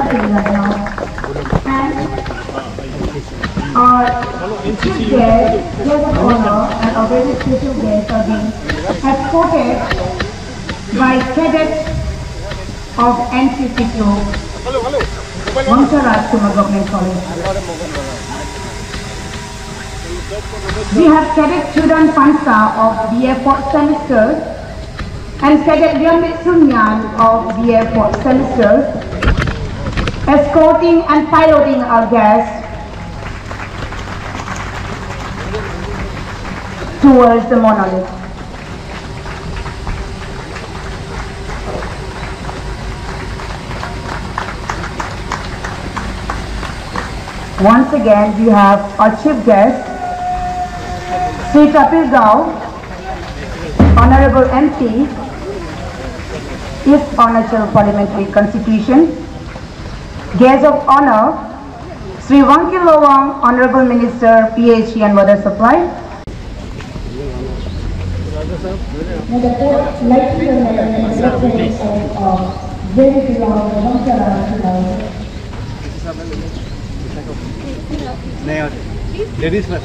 And our chief guest of honor and our very special guests are being escorted by cadets of NCC Group, Wangcha Rajkumar Govt.College. We have Cadet Chudan Pansa of BA 4th semester and Cadet Liamit Sunyan of BA 4th semester escorting and piloting our guests towards the monolith. Once again, we have our chief guest, Sri Kapil Gao, Honorable MP, East Arunachal Parliamentary Constitution. Guest of honor, Sri Wangcha Lowang, Honorable Minister, PHE and Water Supply. Ladies first.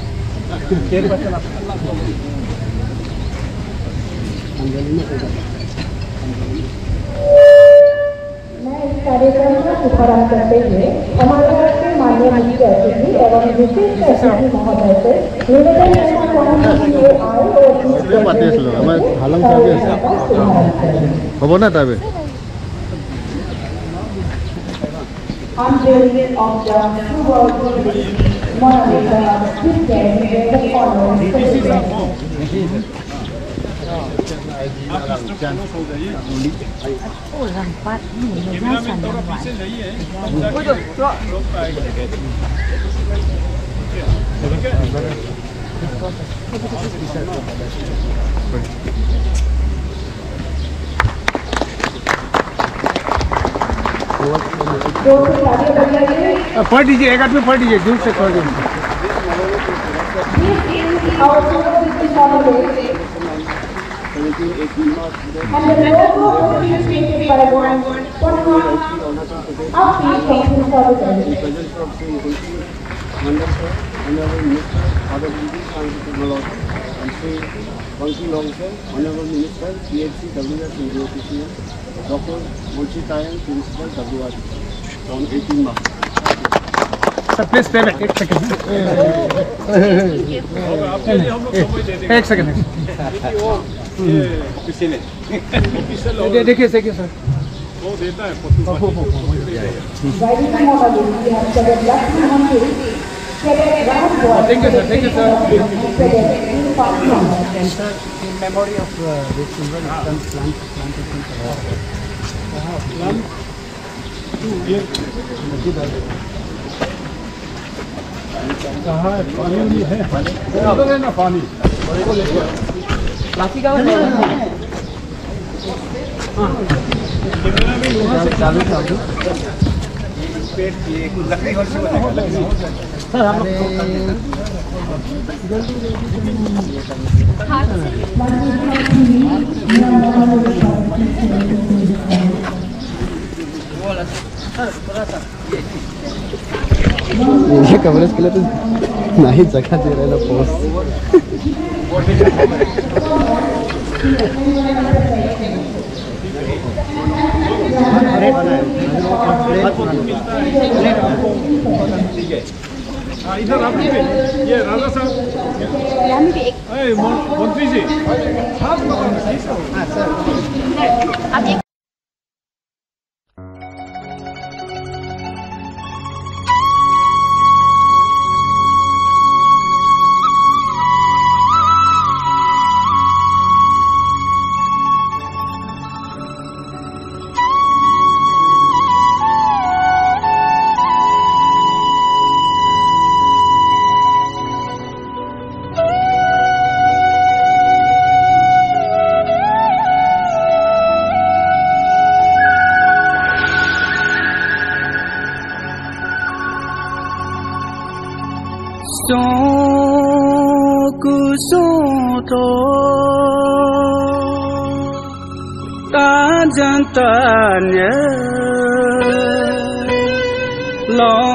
मैं इस कार्यक्रम का शुभारंभ करते हुए हमारे के माननीय मुख्य अतिथि एवं विशेष अतिथि महोदय से निवेदन करना चाहूंगी कि वो आए और unveiling of the two world monolith the following. पढ़ दीजिए, एक आदमी पढ़ दीजिए, दूर से पढ़ दीजिए। And the logo of the stated by one upbeat company Honorable Minister, Other Science and Technology, and Sri Wangcha Longchen, Honorable Minister, PHC, WS and GOPCM, Dr. Mochi Tayan, Principal, WRD, on 18 March. Sir, please stay back. 1 second. 1 second. देखिए sir वो देता है Thank you, sir. Thank you, sir. In memory of this children, plantation. कहाँ है पानी नहीं है उधर है ना पानी लाठी का चालू पेट की लकड़ी और से सर हम लोग ये कवरेज के लिए तो नहीं जगह दे रहे ना पोस्ट इधर आप ये राजा साहब मंत्री जी sir Jantannya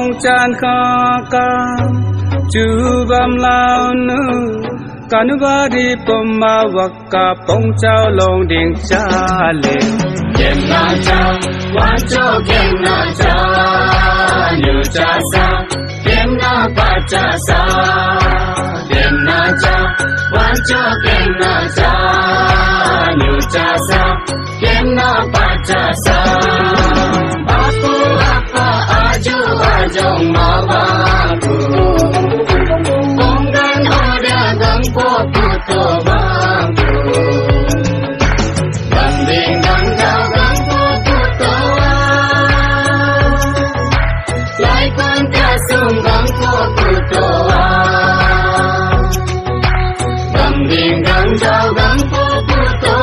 bong chan ka chu bam lao nu kanubari poma wakka pong chao long ding cha le kem na cha wan cho kem na cha nyu cha sa kem na pa cha sa kem na cha wan cho kem na cha nyu cha sa kem na pa cha sa aku apa aju ajong ma ba ku bonggan oda gang po puto bang ku banding gang jao gang po puto lai kon ta sung gang po puto banding gang jao gang po puto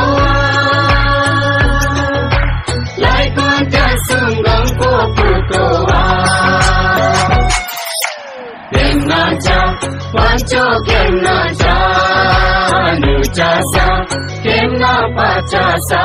lai kon ta sung gang po puto kem na cha wan cho kem na cha nyu cha sa kem na pa cha sa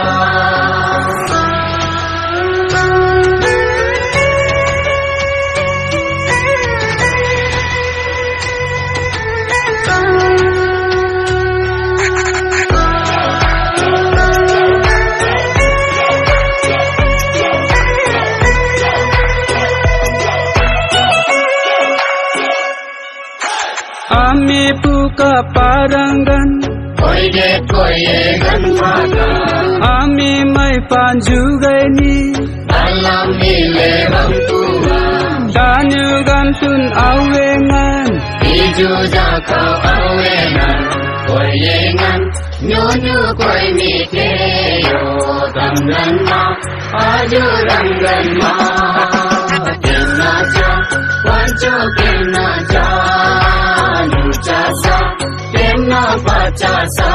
Ami puka parangan koye gan maka Ami mai panju gaini dalam ile bangtua Danyu gantun awengan Iju jakau awengan koye ngan Nyonyu koye mikeyo Tanggan ma aju ranggan ma Kena cha wancho kena cha nyu cha sa kem na pa cha sa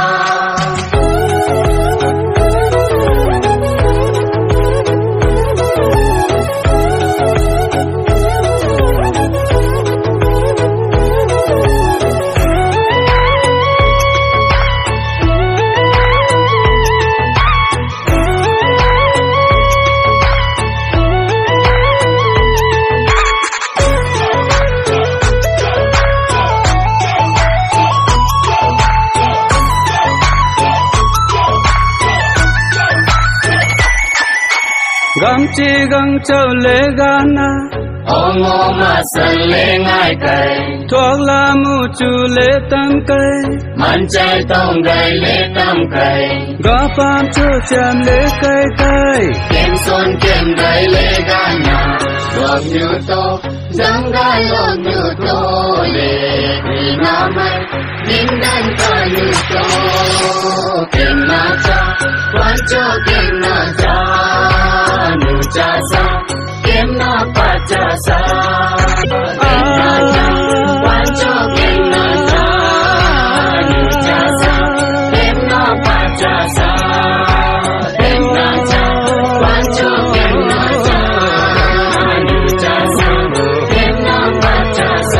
Gamchi gang chau le gana Ongo masan le ngai kai Thuốc la mu chu le tam kai Man chai tong gai le tam kai Gó pam chu cham le kai kai Kem son kem gai le gana Lok nyu to Dang gai lok nyu to le Di na mai Ning dan ka nyu to Kem na cha Wan cho kem na cha nyu cha sa kem na pa cha sa kem na cha wan cho kem na cha nyu cha sa kem na pa cha sa kem na cha wan cho kem na cha nyu cha sa kem na pa cha sa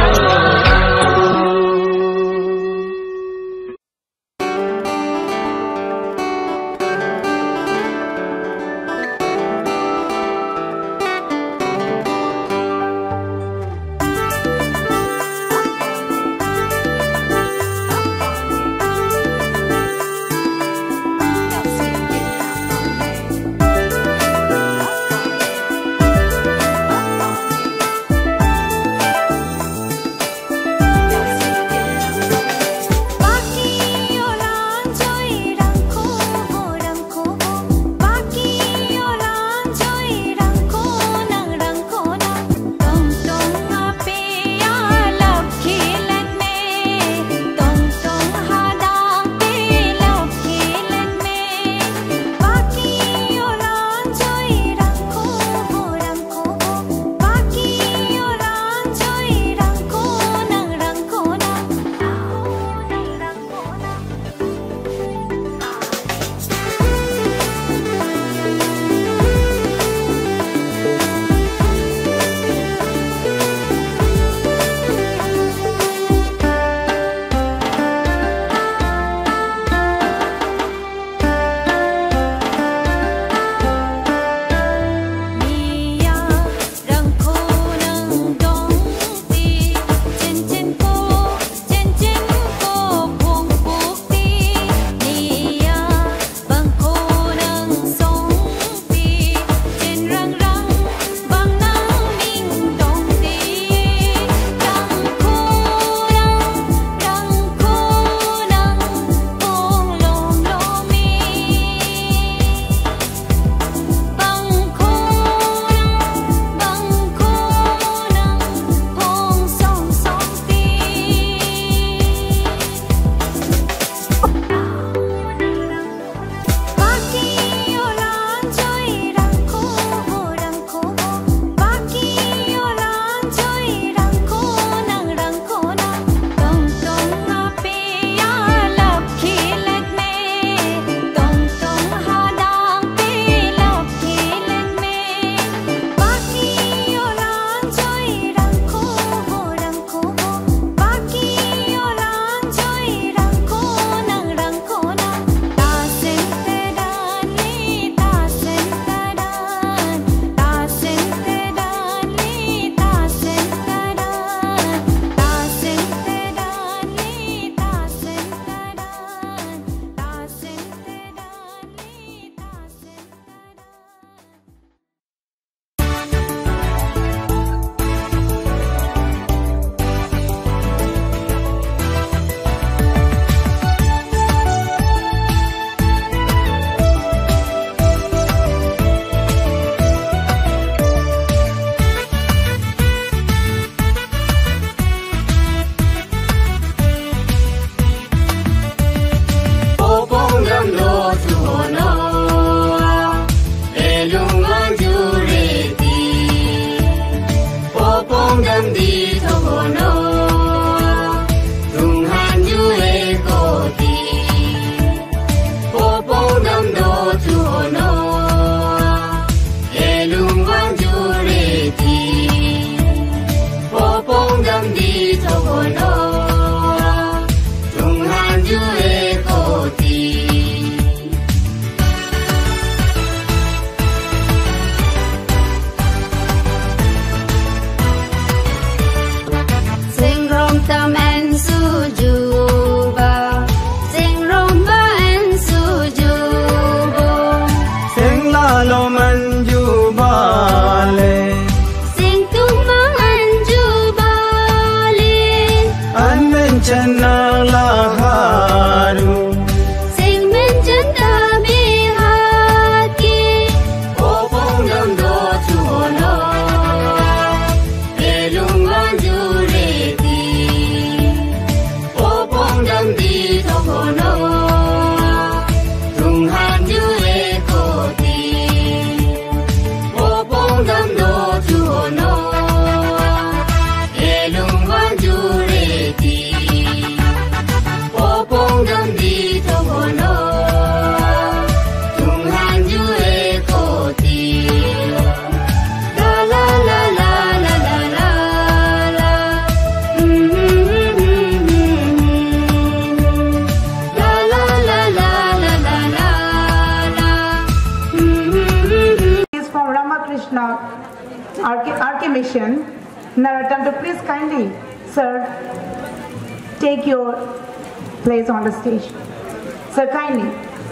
Archimission, Narottam, to please kindly, sir, take your place on the stage. Sir, kindly.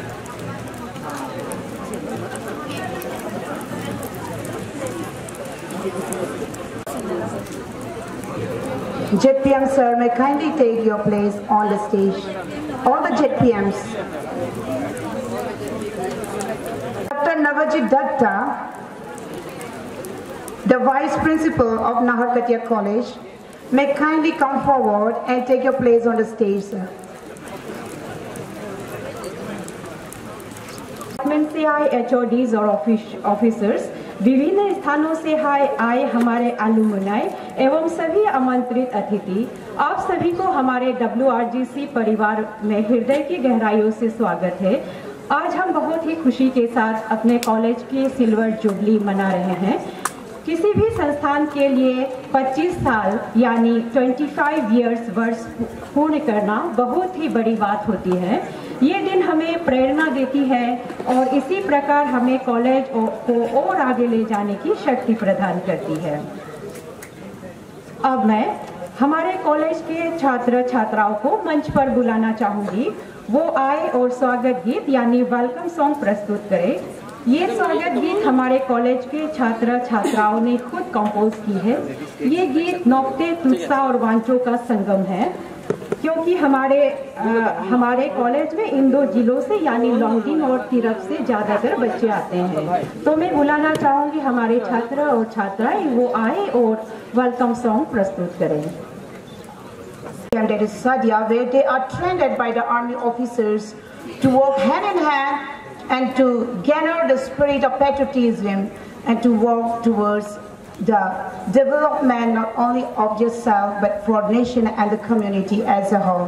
JPM, sir, may kindly take your place on the stage. All the JPMs. Dr. Navajit Datta, the Vice Principal of Govt.College, may kindly come forward and take your place on the stage, sir. से आए HODs और officers, विभिन्न स्थानों से आए हमारे alumni एवं सभी आमंत्रित अतिथि, आप सभी को हमारे WRGC परिवार में हृदय की गहराइयों से स्वागत है। आज हम बहुत ही खुशी के साथ अपने कॉलेज की सिल्वर जुबली मना रहे हैं। किसी भी संस्थान के लिए 25 साल यानी 25 इयर्स वर्ष पूर्ण करना बहुत ही बड़ी बात होती है। ये दिन हमें प्रेरणा देती है और इसी प्रकार हमें कॉलेज को और आगे ले जाने की शक्ति प्रदान करती है। अब मैं हमारे कॉलेज के छात्र छात्राओं को मंच पर बुलाना चाहूंगी। वो आए और स्वागत गीत यानी वेलकम सॉन्ग प्रस्तुत करें। ये स्वागत गीत हमारे कॉलेज के छात्र छात्राओं ने खुद कंपोज की है। ये गीत नौकते तुत्सा और वांचो का संगम है, क्योंकि हमारे कॉलेज में इन दो जिलों से यानी लॉन्गिंग और तिरप से ज्यादातर बच्चे आते हैं। तो मैं बुलाना चाहूंगी हमारे छात्र और छात्राएं, वो आए और वेलकम सॉन्ग प्रस्तुत करें। And that is Sadia, where they are trained by the army officers to work hand in hand and to garner the spirit of patriotism and to work towards the development not only of yourself but for nation and the community as a whole.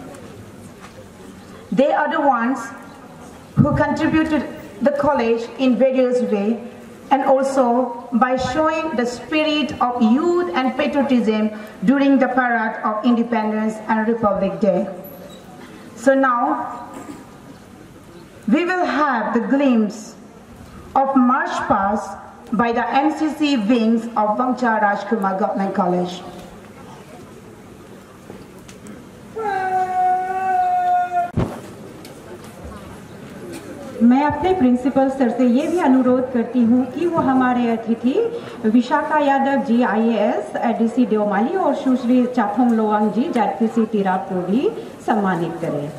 They are the ones who contribute to the college in various ways, and also by showing the spirit of youth and patriotism during the parade of Independence and Republic Day. So now we will have the glimpse of march past by the NCC wings of Wangcha Rajkumar Govt.College. मैं अपने principal sir से ये भी अनुरोध करती हूँ कि वो हमारे अतिथि विशाखा यादव जी IAS ADC देओमाली और सुश्री चाफोंग लोवांग जी JTC तिराप को भी सम्मानित करें।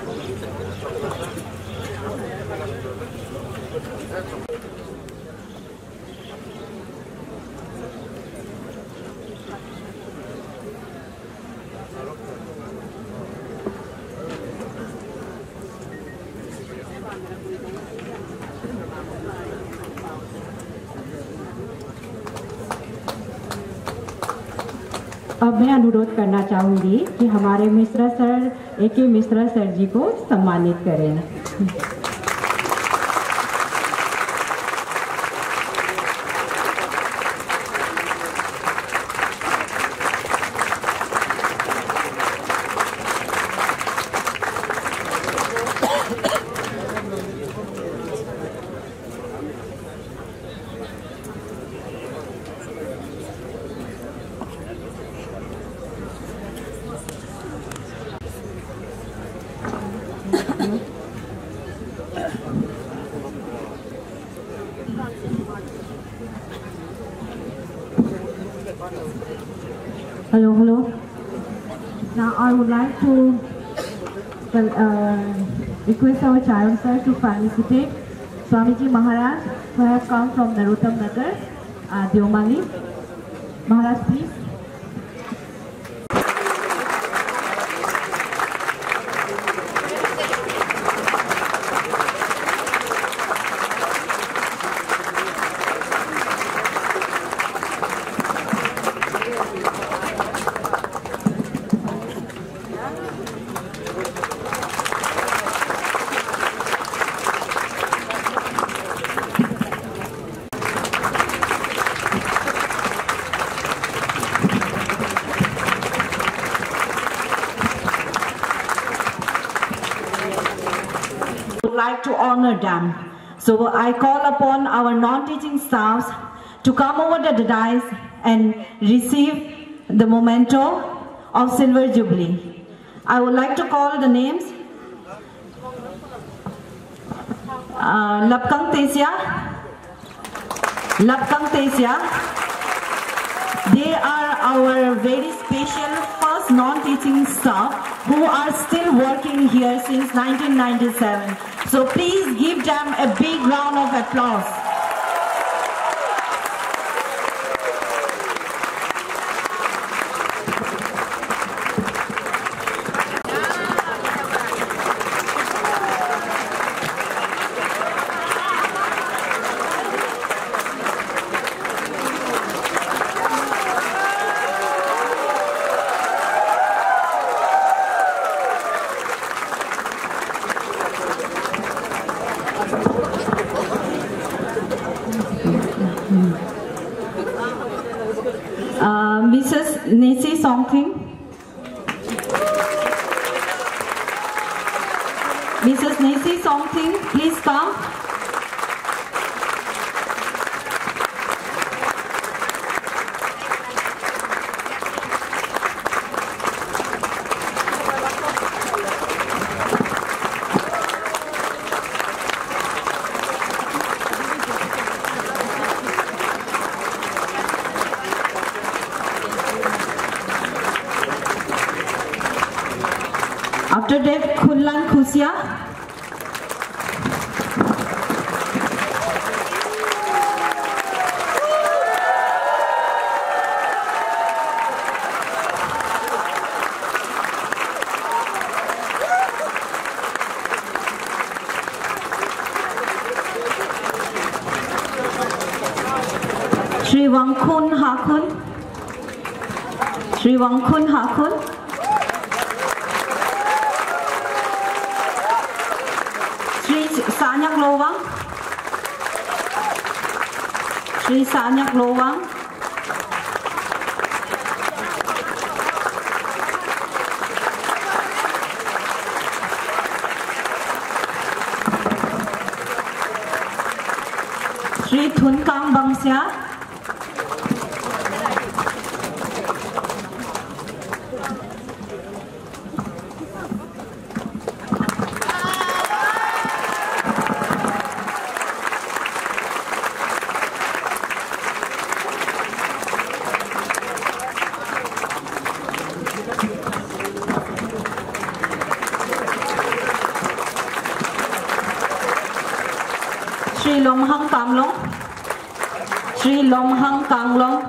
अब मैं अनुरोध करना चाहूँगी कि हमारे Mishra sir AK Mishra sir ji को सम्मानित करें। Hello. Now I would like to request our child sir to felicitate Swamiji Maharaj who have come from Narottam Nagar, Deomali. Maharaj, please. Like to honor them. So I call upon our non-teaching staffs to come over the dais and receive the memento of Silver Jubilee. I would like to call the names. Lapkang Tesia. They are our very special first non-teaching staff who are still working here since 1997. So please give them a big round of applause. Mrs. Nesi Songthing. Mrs. Nesi Songthing, please come. After that, Khullan Khusia. Sri Wangkhun Hakun. Sri Sanyak Lowang. Sri Thunkang Bangsia. Sri Lomhang Kanglong. Sri Lomhang Kanglong.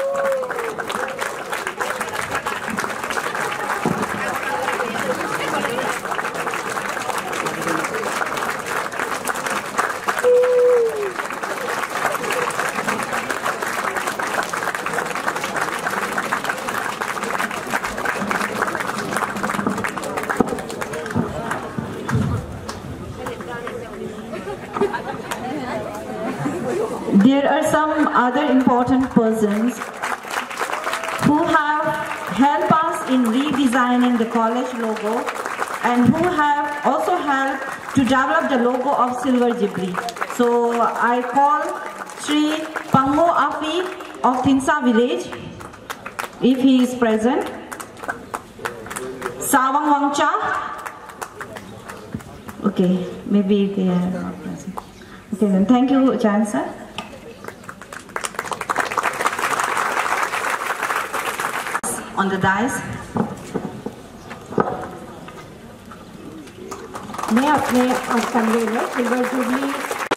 There are some other important persons who have helped us in redesigning the college logo and who have also helped to develop the logo of Silver Jubilee. So I call Sri Pango Afi of Thinsa village, if he is present. Sawang Wangcha. Okay, maybe they are not present. Okay then, thank you, Chan sir. On the dais. मैं अपने कमरे में silver jubilee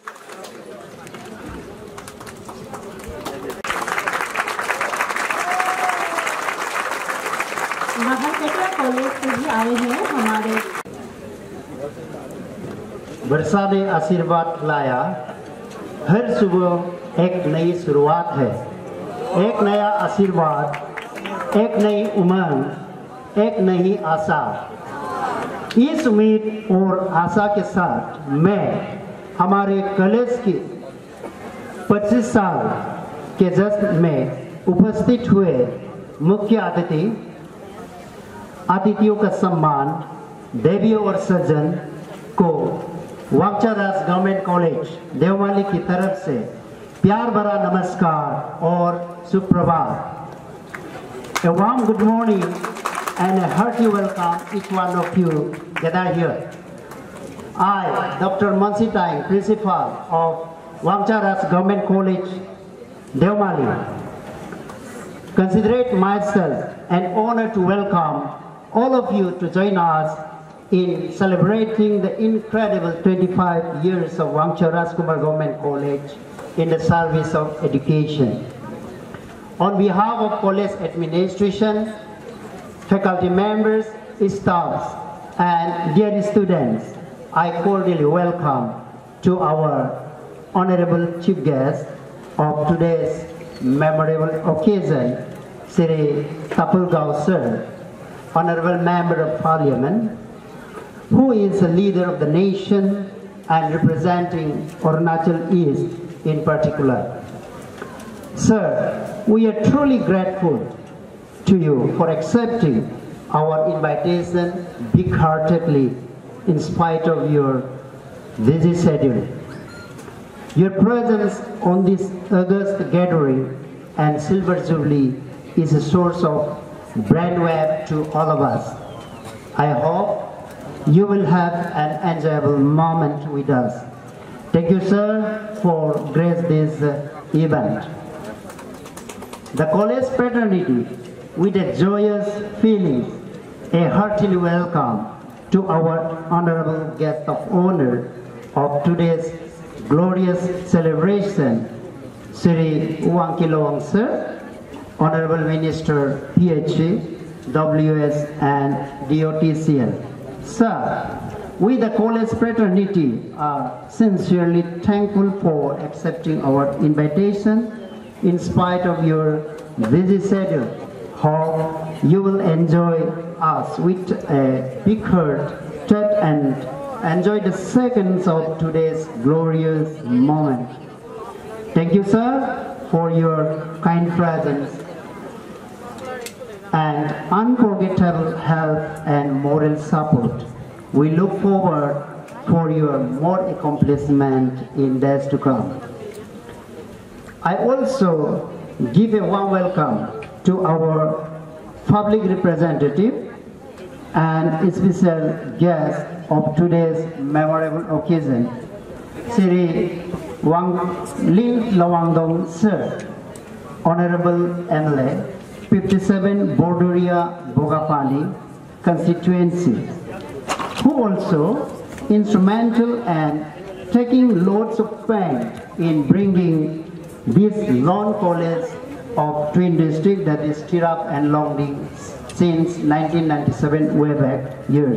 महाकटरा college से भी आए हैं हमारे। वर्षा ने आशीर्वाद लाया। हर सुबह एक नई शुरुआत है, एक नया आशीर्वाद, एक नई उमंग, एक नई आशा। इस उम्मीद और आशा के साथ मैं हमारे कॉलेज की 25 साल के जश्न में उपस्थित हुए मुख्य अतिथियों का सम्मान, देवियों और सज्जन को वांगचा गवर्नमेंट कॉलेज देवमाली की तरफ से प्यार भरा नमस्कार और सुप्रभात। A warm good morning and a hearty welcome each one of you gathered here. I, Dr. Mansi Tang, Principal of Wangcha Govt.College College, Deomali, consider it myself an honor to welcome all of you to join us in celebrating the incredible 25 years of Wangcha Rajkumar Govt. College in the service of education. On behalf of college administration, faculty members, staffs, and dear students, I cordially welcome to our honorable chief guest of today's memorable occasion, Sri Tapulgao Sir, honorable member of parliament, who is a leader of the nation and representing Arunachal East in particular. Sir, we are truly grateful to you for accepting our invitation big-heartedly in spite of your busy schedule. Your presence on this august gathering and Silver Jubilee is a source of brainwave to all of us. I hope you will have an enjoyable moment with us. Thank you, sir, for grace this event. The college fraternity, with a joyous feeling, a hearty welcome to our honorable guest of honor of today's glorious celebration, Sri Wangcha Sir, Honorable Minister, PhD, WS and DOTCL. Sir, we the college fraternity are sincerely thankful for accepting our invitation in spite of your busy schedule. Hope you will enjoy us with a big heart and enjoy the seconds of today's glorious moment. Thank you, sir, for your kind presence and unforgettable help and moral support. We look forward for your more accomplishment in days to come. I also give a warm welcome to our public representative and special guest of today's memorable occasion, Sri Lin Lawangdong Sir, Honorable MLA, 57 Bordoria Bogapali constituency, who also instrumental and taking loads of pain in bringing this long college of twin district, that is Tirap and Longding, since 1997 way back years.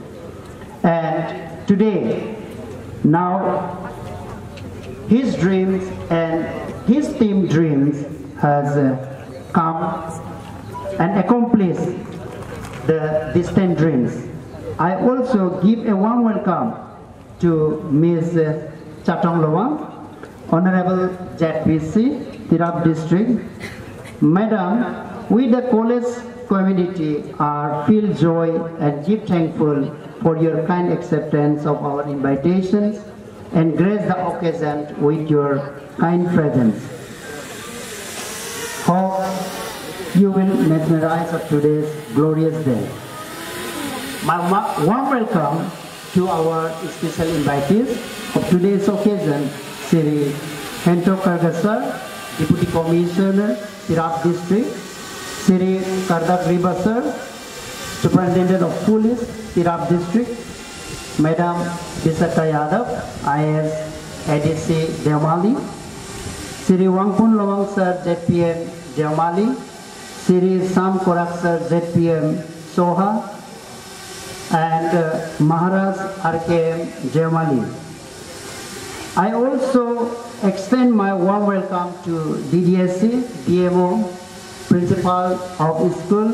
And today, now his dreams and his team dreams has come and accomplished the distant dreams. I also give a warm welcome to Ms. Chatong Lawang, Honorable ZPC, Tirap District. Madam, we the college community are feel joy and give thankful for your kind acceptance of our invitations and grace the occasion with your kind presence. Hope you will mesmerize of today's glorious day. My warm welcome to our special invitees of today's occasion, Sri Hento Kargasar, Deputy Commissioner, Tirap District, Sri Kardak Ribasar, Superintendent of Police, Tirap District, Madam Bisata Yadav, IS ADC Deomali, Sri Wangpun Lawang Sir, ZPM Deomali, Sri Sam Korak Sir, ZPM Soha, and Maharaj RKM Deomali. I also extend my warm welcome to DDSC, DMO, Principal of School,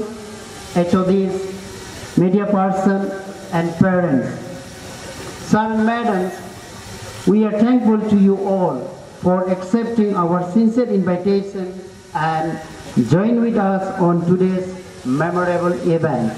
HODs, media person, and parents. Sir and Madams, we are thankful to you all for accepting our sincere invitation and join with us on today's memorable event.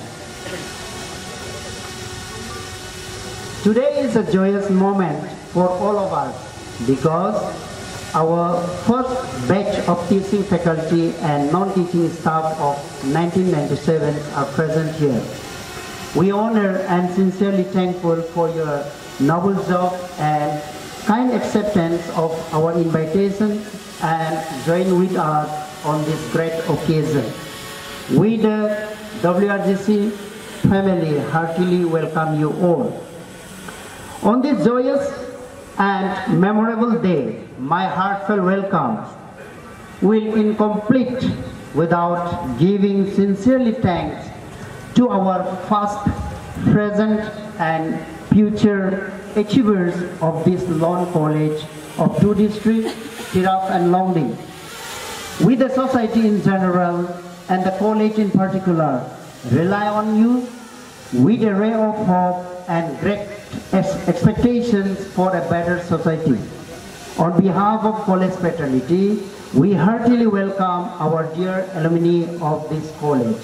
Today is a joyous moment for all of us because our first batch of teaching faculty and non-teaching staff of 1997 are present here. We honor and sincerely thankful for your noble job and kind acceptance of our invitation and join with us on this great occasion. We the WRGC family heartily welcome you all. On this joyous and memorable day, my heartfelt welcome will incomplete without giving sincerely thanks to our past, present, and future achievers of this long college of two districts, Tirap and Longding. We the society in general and the college in particular rely on you with a ray of hope and great expectations for a better society. On behalf of college fraternity, we heartily welcome our dear alumni of this college.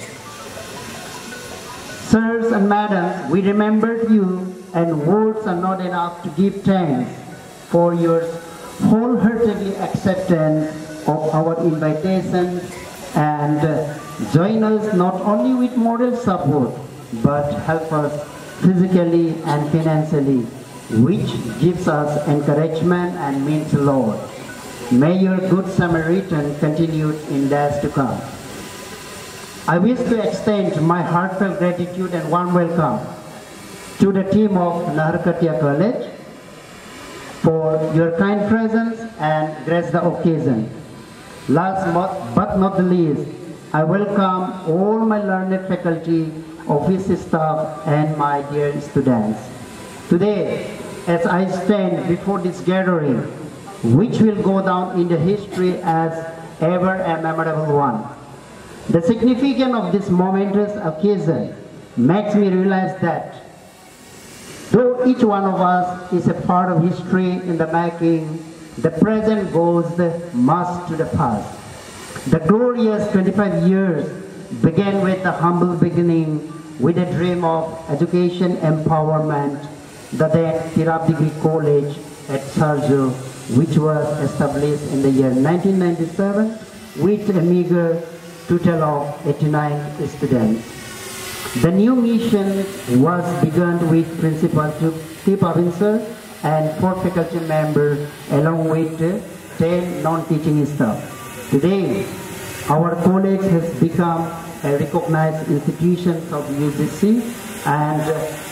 Sirs and madams, we remembered you, and words are not enough to give thanks for your wholeheartedly acceptance of our invitation and join us not only with moral support but help us physically and financially, which gives us encouragement and means a lot. May your good Samaritan continue in days to come. I wish to extend my heartfelt gratitude and warm welcome to the team of Govt.College for your kind presence and grace the occasion. Last but not the least, I welcome all my learned faculty, office staff, and my dear students. Today, as I stand before this gathering, which will go down in the history as ever a memorable one, the significance of this momentous occasion makes me realize that though each one of us is a part of history in the making, the present goes much to the past. The glorious 25 years began with a humble beginning with a dream of education empowerment, the then Tirap Degree College at Sarjo, which was established in the year 1997 with a meager total of 89 students. The new mission was begun with Principal 3 officers and 4 faculty members along with 10 non-teaching staff. Today, our college has become a recognized institution of UGC and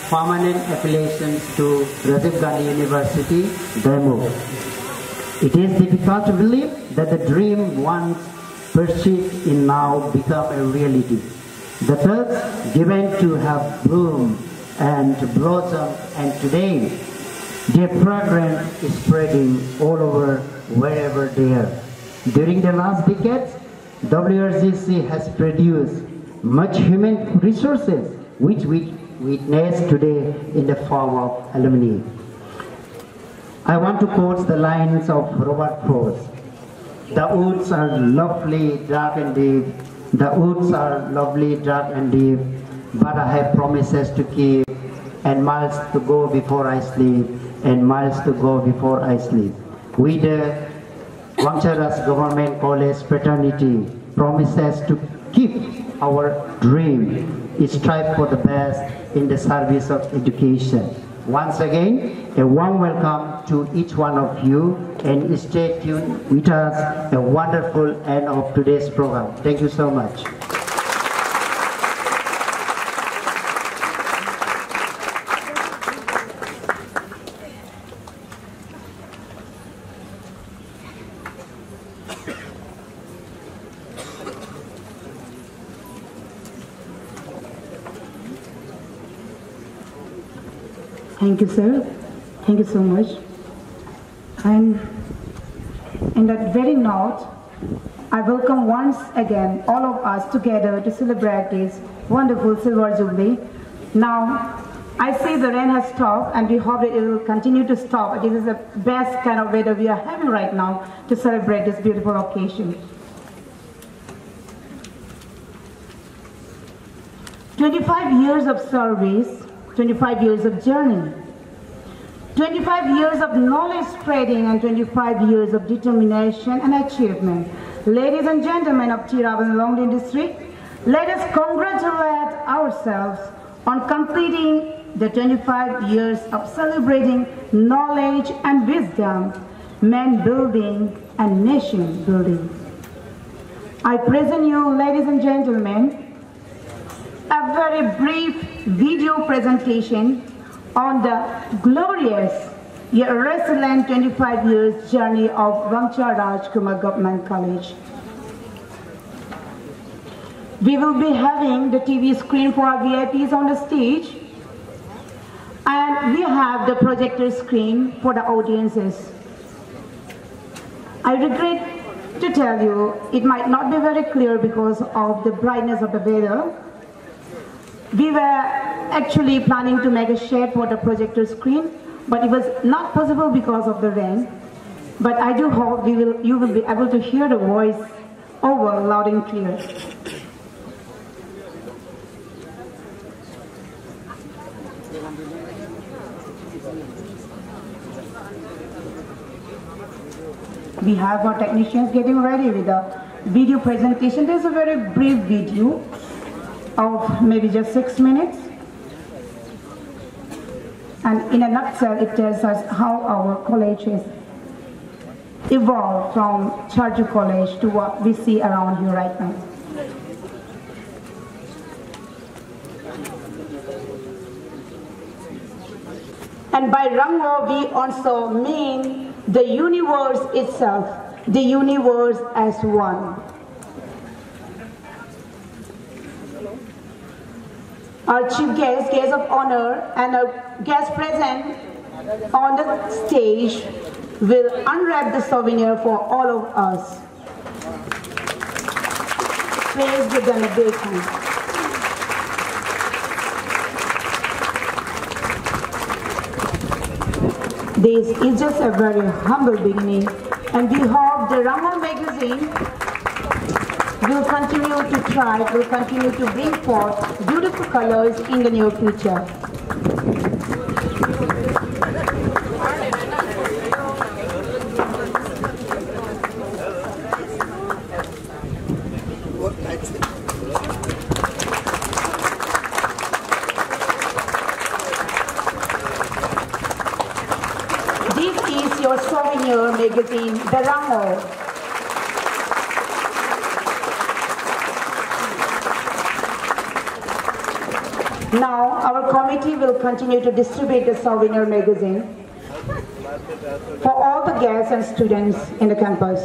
permanent affiliations to Rajiv Gandhi University, Demo. It is difficult to believe that the dream once pursued in now become a reality. The thirds given to have bloomed and to blossom, and today their fragrance is spreading all over wherever they are. During the last decades, WRGC has produced much human resources which we witness today in the form of alumni. I want to quote the lines of Robert Frost. The woods are lovely, dark and deep. The woods are lovely, dark and deep. But I have promises to keep, and miles to go before I sleep, and miles to go before I sleep. We, the Wangcha Government College fraternity, promises to keep our dream, strive for the best in the service of education. Once again, a warm welcome to each one of you, and stay tuned with us. A wonderful end of today's program. Thank you so much. Thank you, sir. Thank you so much. And in that very note, I welcome once again all of us together to celebrate this wonderful Silver Jubilee. Now, I see the rain has stopped, and we hope that it will continue to stop. This is the best kind of weather we are having right now to celebrate this beautiful occasion. 25 years of service, 25 years of journey, 25 years of knowledge spreading, and 25 years of determination and achievement. Ladies and gentlemen of Chiravan Longdin district, let us congratulate ourselves on completing the 25 years of celebrating knowledge and wisdom, man building and nation building. I present you, ladies and gentlemen, a very brief video presentation on the glorious yet resilient 25 years journey of Wangcha Rajkumar Govt. College. We will be having the TV screen for our VIPs on the stage, and we have the projector screen for the audiences. I regret to tell you it might not be very clear because of the brightness of the weather. We were actually planning to make a shade for the projector screen, but it was not possible because of the rain. But I do hope you will be able to hear the voice over loud and clear. We have our technicians getting ready with a video presentation. There's a very brief video of maybe just 6 minutes. And in a nutshell, it tells us how our college has evolved from Govt.College to what we see around here right now. And by Rango, we also mean the universe itself, the universe as one. Our chief guest, guest of honor, and our guest present on the stage will unwrap the souvenir for all of us. Please give them a big hand. This is just a very humble beginning, and we hope the Rango magazine will continue to try, will continue to bring forth beautiful colors in the near future. This is your souvenir magazine, the Rango. Now our committee will continue to distribute the souvenir magazine for all the guests and students in the campus.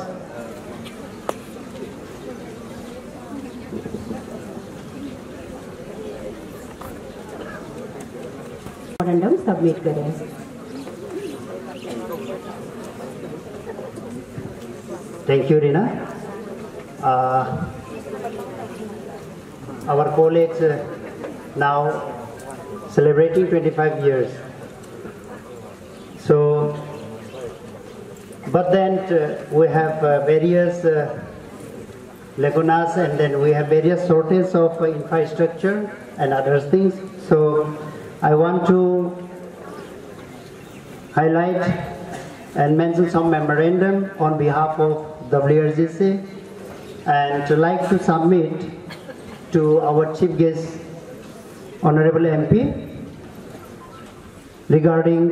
Memorandum submit करें. Thank you, Rina. Our college now celebrating 25 years. So, but then we have various lagunas, and then we have various shortage of infrastructure and other things. So, I want to highlight and mention some memorandum on behalf of WRGC, and to like to submit to our chief guest, Honorable MP, regarding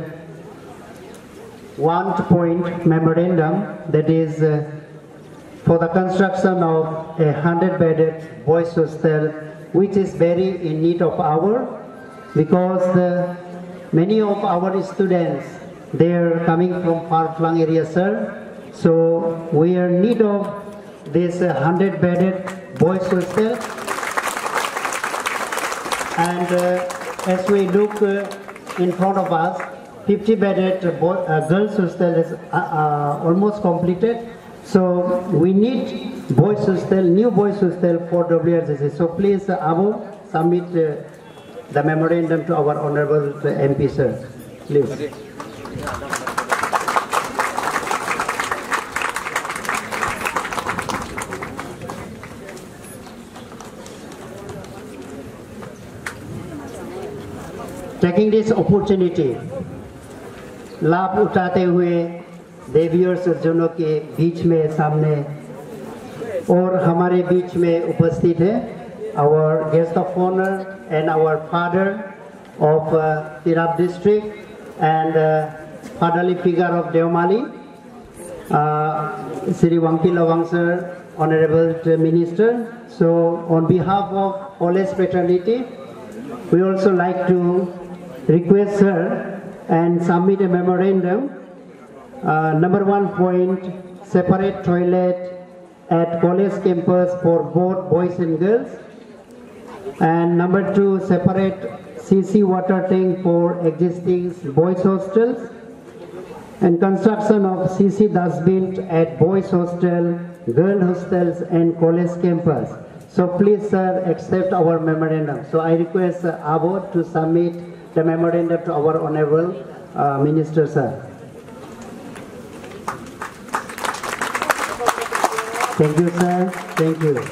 one point memorandum, that is for the construction of a 100-bedded boys hostel, which is very in need of our, because many of our students, they are coming from far-flung areas, sir. So we are in need of this 100-bedded boys hostel. And as we look in front of us, 50-bedded girls hostel is almost completed. So we need boys hostel, new boys hostel for WRGC. So please, Abu, submit the memorandum to our Honorable MP, sir. Please. Taking this opportunity, लाभ उठाते हुए देवियों सज्जनों के बीच में सामने और हमारे बीच में उपस्थित है our guest of honor and our father of Tirap district and fatherly figure of Deomali, Sri Wangcha, Honorable Minister. So on behalf of college fraternity, we also like to request her and submit a memorandum. Number 1 point, separate toilet at college campus for both boys and girls. And number 2, separate CC water tank for existing boys hostels. And construction of CC dustbin at boys hostel, girl hostels and college campus. So please, sir, accept our memorandum. So I request Abu to submit the memorandum to our Honorable Minister, sir. Thank you, sir. Thank you.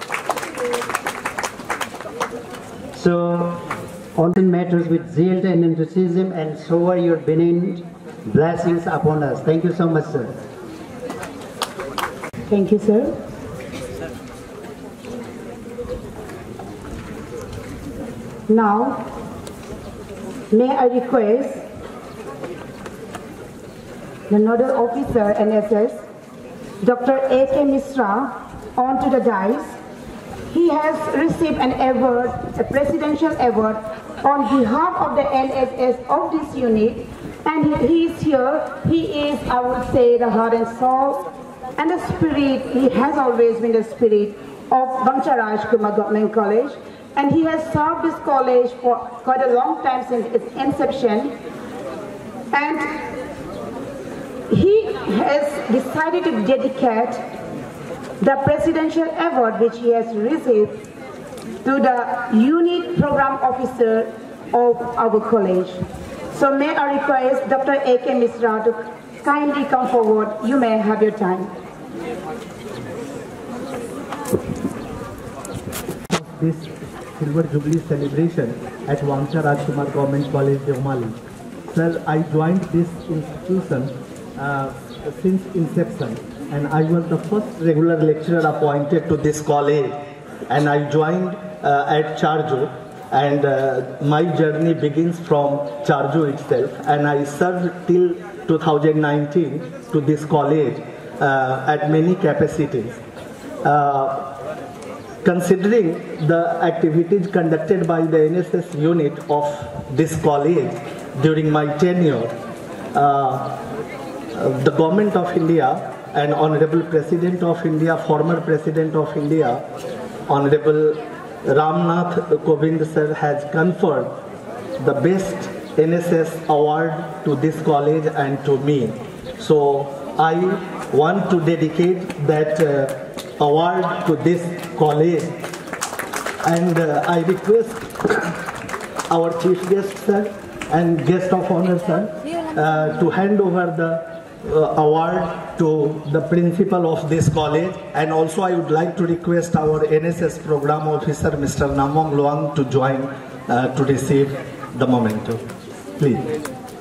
So, on matters with zeal and enthusiasm, and shower your benign blessings upon us. Thank you so much, sir. Thank you, sir. Now, may I request the Nodal Officer NSS, Dr. A.K. Misra, onto the dais. He has received an award, a presidential award, on behalf of the NSS of this unit, and he is here. He is, I would say, the heart and soul and the spirit. He has always been the spirit of Wangcha Rajkumar Govt. College, and he has served this college for quite a long time since its inception. And he has decided to dedicate the presidential award which he has received to the unit program officer of our college. So may I request Dr. A.K. Misra to kindly come forward. You may have your time. This Silver Jubilee celebration at Wangcha Rajkumar Govt. College, Deomali. Sir, I joined this institution since inception, and I was the first regular lecturer appointed to this college, and I joined at Charjo, and my journey begins from Charjo itself, and I served till 2019 to this college at many capacities. considering the activities conducted by the NSS unit of this college during my tenure, the Government of India and Honorable President of India, former President of India, Honorable Ramnath Kovind sir has conferred the best NSS award to this college and to me. So I want to dedicate that award to this college, and I request our chief guest sir and guest of honor sir to hand over the award to the principal of this college, and also I would like to request our NSS program officer Mr. Namong Luang to join to receive the memento. Please.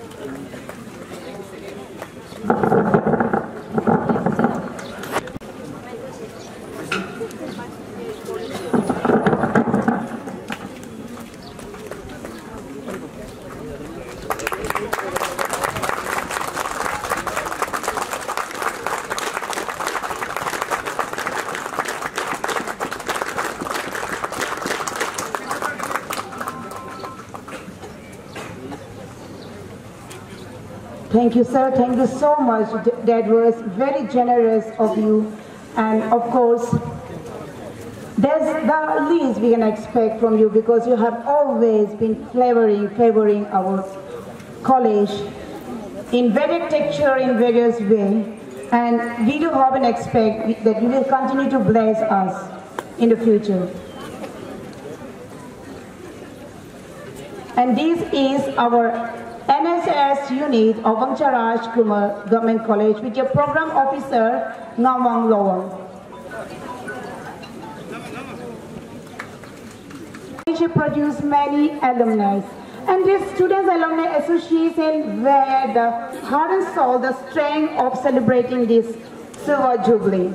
Thank you, sir. Thank you so much. That was very generous of you. And of course, there's the least we can expect from you, because you have always been favoring our college in various texture, in various ways. And we do hope and expect that you will continue to bless us in the future. And this is our NSS unit of Wangcha Rajkumar Government College with your program officer Namong Luang. College produced many alumni, and this Students Alumni Association were the heart and soul, the strength of celebrating this Silver Jubilee.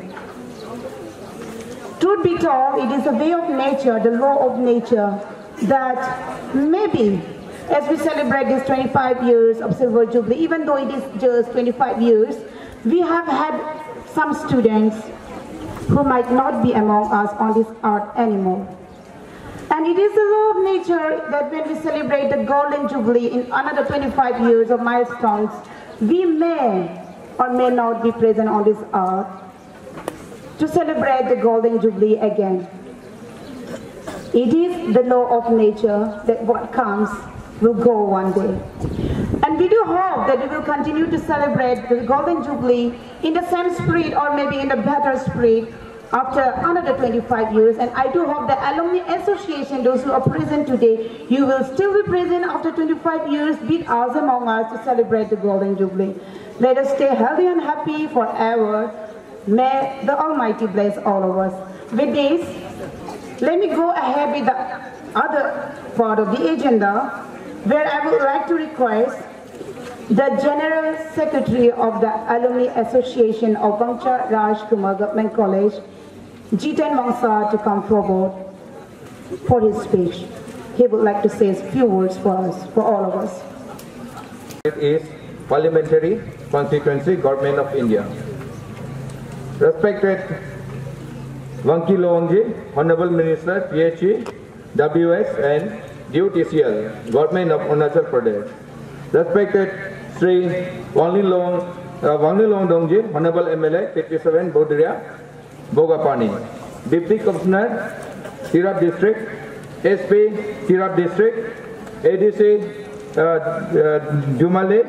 Truth be told, it is a way of nature, the law of nature, that maybe as we celebrate these 25 years of Silver Jubilee, even though it is just 25 years, we have had some students who might not be among us on this earth anymore. And it is the law of nature that when we celebrate the Golden Jubilee in another 25 years of milestones, we may or may not be present on this earth to celebrate the Golden Jubilee again. It is the law of nature that what comes will go one day. And we do hope that we will continue to celebrate the Golden Jubilee in the same spirit, or maybe in the better spirit, after another 25 years. And I do hope the Alumni Association, those who are present today, you will still be present after 25 years, be us among us to celebrate the Golden Jubilee. Let us stay healthy and happy forever. May the Almighty bless all of us. With this, let me go ahead with the other part of the agenda, where I would like to request the General Secretary of the Alumni Association of Wangcha Rajkumar Government College, Jiten Wangcha, to come forward for his speech. He would like to say a few words for us, for all of us. It is Parliamentary Constituency, Government of India. Respected Wangki Longji, Honorable Minister, PhD, WS and DUTCL, Government of Arunachal Pradesh. Respected Sri Wangli Long Dongji, Honorable MLA, 57 Bodria, Bogapani. Deputy Commissioner, Tirap District, SP, Tirap District, ADC, Jubilee,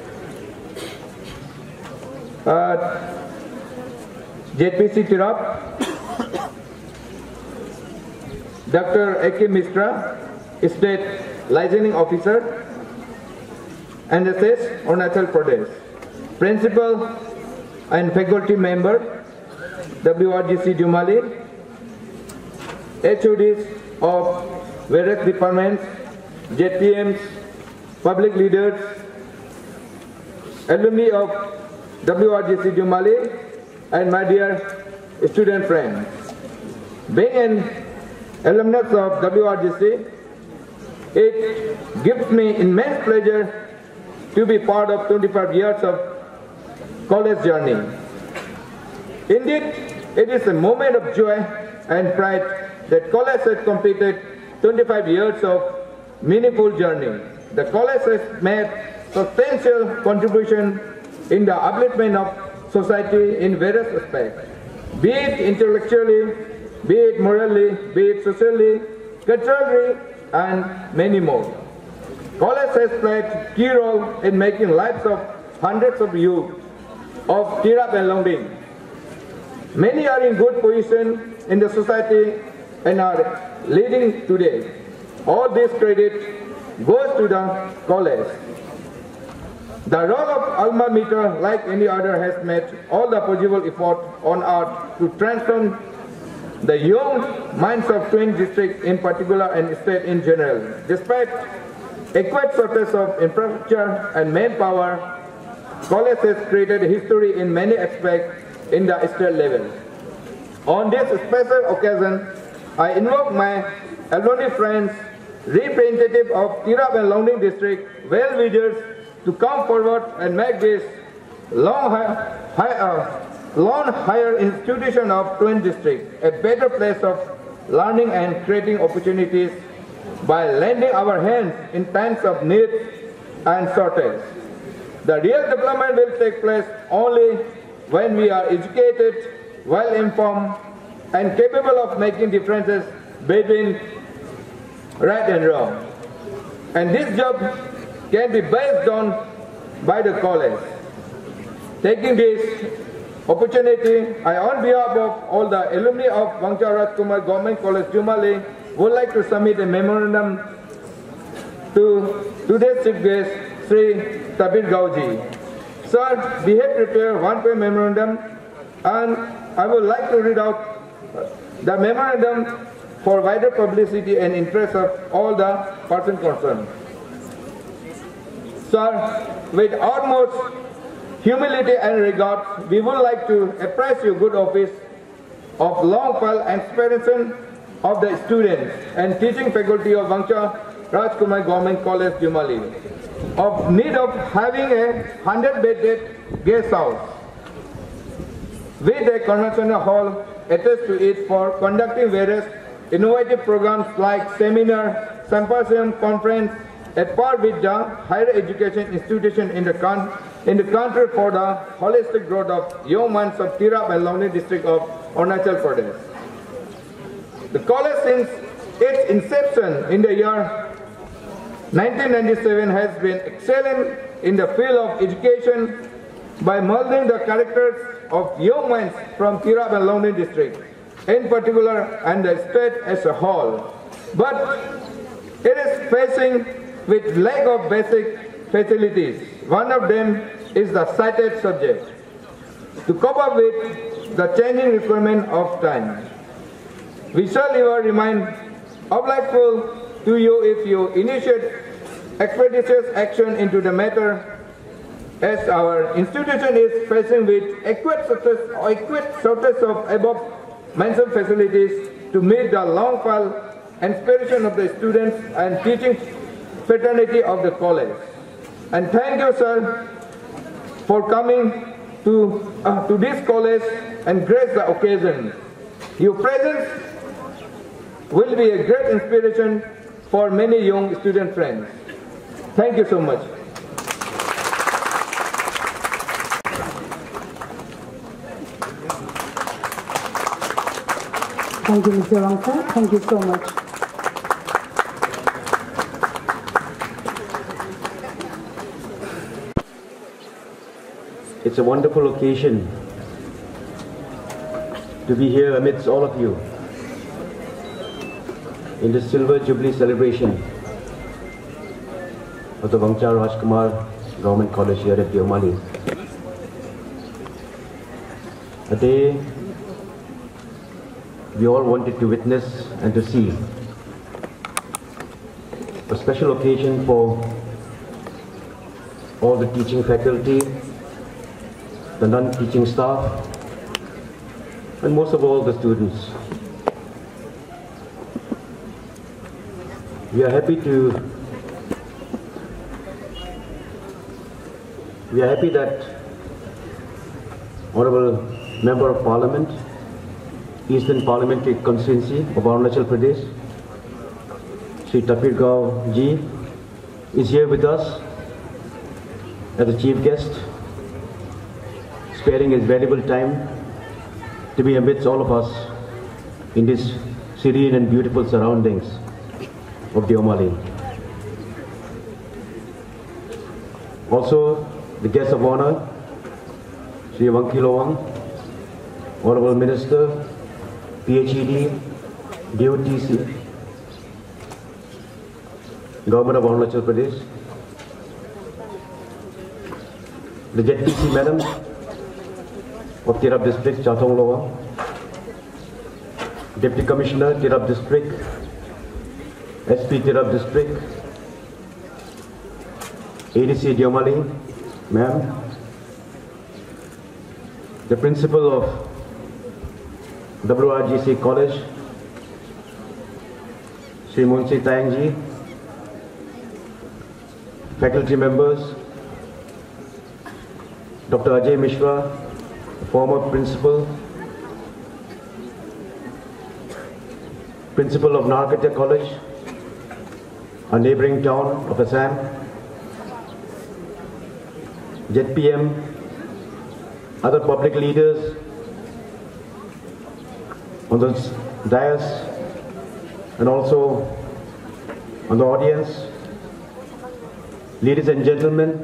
JPC Tirap, Dr. A.K. Mistra, State Licensing Officer, NSS, Arunachal Pradesh. Principal and faculty member, WRGC Jubilee, HODs of various departments, JPMs, public leaders, alumni of WRGC Jubilee, and my dear student friends. Being an alumnus of WRGC, it gives me immense pleasure to be part of 25 years of college journey. Indeed, it is a moment of joy and pride that college has completed 25 years of meaningful journey. The college has made substantial contribution in the upliftment of society in various aspects, be it intellectually, be it morally, be it socially, culturally, and many more. College has played a key role in making lives of hundreds of youth of Tirap and Longding. Many are in good position in the society and are leading today. All this credit goes to the college. The role of alma mater, like any other, has made all the possible effort on earth to transform the young minds of Twin District in particular and state in general. Despite adequate shortage of infrastructure and manpower, college has created history in many aspects in the state level. On this special occasion, I invoke my alumni friends, representative of Tirap and Longding District, well-wishers, to come forward and make this long higher institution of Twin District a better place of learning and creating opportunities by lending our hands in times of need and shortage. The real development will take place only when we are educated, well-informed, and capable of making differences between right and wrong. And this job can be based on by the college. Taking this opportunity, I, on behalf of all the alumni of Wangcha Rajkumar Govt. College, Jubilee, would like to submit a memorandum to today's chief guest, Sri Tabir Gauji. Sir, we have prepared one-page memorandum, and I would like to read out the memorandum for wider publicity and interest of all the persons concerned. Sir, with utmost humility and regard, we would like to appraise your good office of long-file expansion of the students and teaching faculty of Wangcha Rajkumar Govt. College, Deomali, of need of having a 100-bedded guest house with a conventional hall attached to it for conducting various innovative programs like seminar, symposium, conference, at par with the higher education institution in the country for the holistic growth of young minds of Tirap and Longding district of Arunachal Pradesh. The college, since its inception in the year 1997, has been excelling in the field of education by molding the characters of young minds from Tirap and Longding district in particular and the state as a whole. But it is facing with lack of basic facilities. One of them is the cited subject. To cope up with the changing requirement of time, we shall ever remain obligeful to you if you initiate expeditious action into the matter, as our institution is facing with adequate shortage of above mentioned facilities to meet the long-file aspiration of the students and teaching fraternity of the college. And thank you, sir, for coming to this college and grace the occasion. Your presence will be a great inspiration for many young student friends. Thank you so much. Thank you, Mr. Wangcha. Thank you so much. It's a wonderful occasion to be here amidst all of you in the Silver Jubilee celebration of the Wangcha Rajkumar Govt. College here at Deomali. A day we all wanted to witness and to see. A special occasion for all the teaching faculty, the non-teaching staff, and most of all the students. We are happy that Honorable Member of Parliament Eastern Parliamentary Constituency of Arunachal Pradesh, Sri Tapirgaon Ji, is here with us as a chief guest, sparing his valuable time to be amidst all of us in this serene and beautiful surroundings of Deomali. Also, the guest of honor, Sri Wangcha, Honorable Minister, PhD, DOTC, Government of Arunachal Pradesh, the ZPC Madam of Tirap District, Chatong Loa, Deputy Commissioner, Tirap District, SP Tirap District, ADC Deomali, Ma'am, the Principal of WRGC College, Sri Munshi Tayangji, faculty members, Dr. Ajay Mishra, former Principal of Narkata College, a neighboring town of Assam, ZPM, other public leaders on the dais and also on the audience, ladies and gentlemen,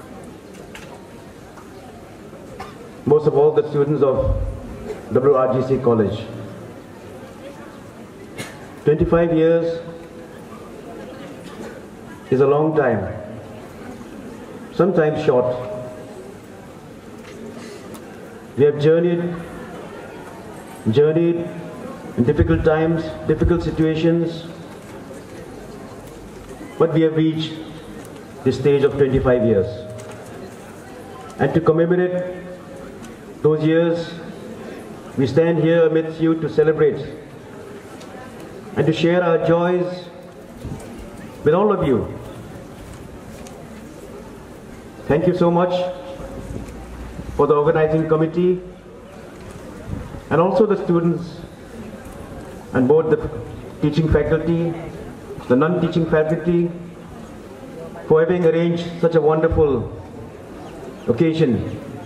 most of all the students of WRGC College. 25 years is a long time, sometimes short. We have journeyed in difficult times, difficult situations, but we have reached the stage of 25 years. And to commemorate those years, we stand here amidst you to celebrate and to share our joys with all of you. Thank you so much for the organizing committee and also the students and both the teaching faculty, the non-teaching faculty, for having arranged such a wonderful occasion.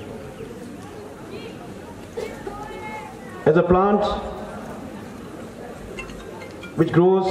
As a plant which grows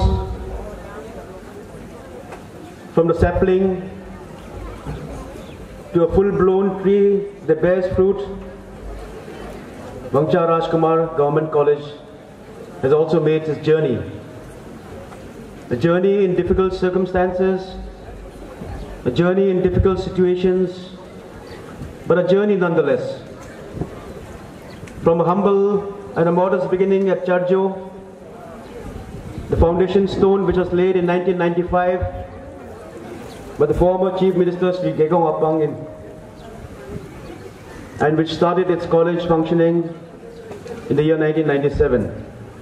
from the sapling to a full-blown tree that bears fruit, Wangcha Rajkumar Government College has also made its journey. A journey in difficult circumstances, a journey in difficult situations, but a journey nonetheless. From a humble and a modest beginning at Charjo, the foundation stone which was laid in 1995 by the former Chief Minister Sri Gegong Apang, and which started its college functioning in the year 1997.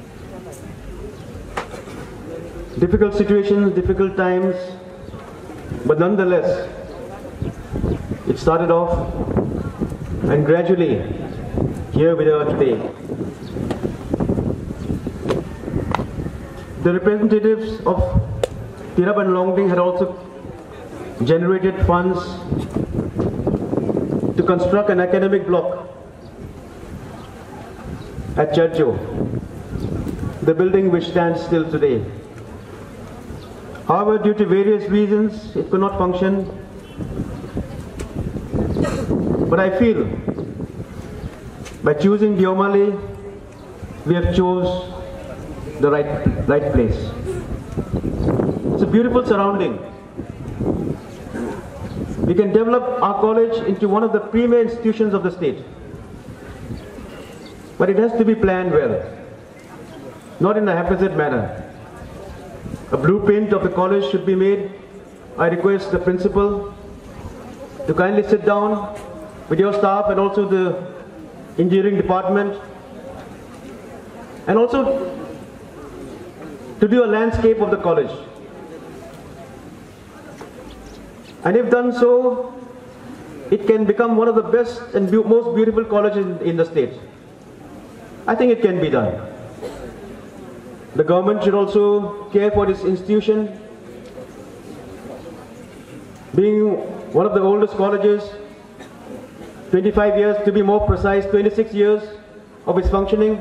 Difficult situations, difficult times, but nonetheless, it started off, and gradually, here we are today. The representatives of Tirap and Longding had also generated funds to construct an academic block at Charjo, the building which stands still today. However, due to various reasons, it could not function. But I feel by choosing Deomali, we have chose the right place. It's a beautiful surrounding. We can develop our college into one of the premier institutions of the state. But it has to be planned well, not in a haphazard manner. A blueprint of the college should be made. I request the principal to kindly sit down with your staff and also the engineering department, and also to do a landscape of the college. And if done so, it can become one of the best and most beautiful colleges in the state. I think it can be done. The government should also care for this institution. Being one of the oldest colleges, 25 years, to be more precise, 26 years of its functioning.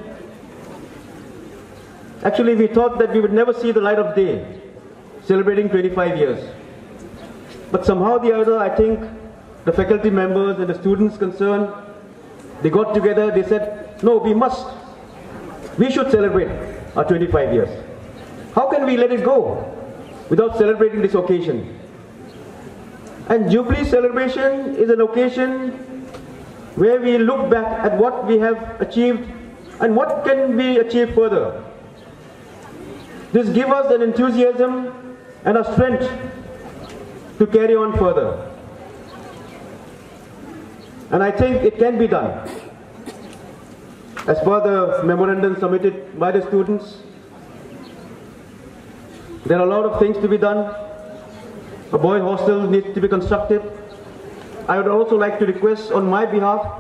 Actually, we thought that we would never see the light of day, celebrating 25 years. But somehow or the other, I think the faculty members and the students concerned, they got together, they said, no, we should celebrate our 25 years. How can we let it go without celebrating this occasion? And Jubilee celebration is an occasion where we look back at what we have achieved and what can we achieve further. This gives us an enthusiasm and a strength to carry on further. And I think it can be done. As per the memorandum submitted by the students, there are a lot of things to be done. A boys' hostel needs to be constructed. I would also like to request on my behalf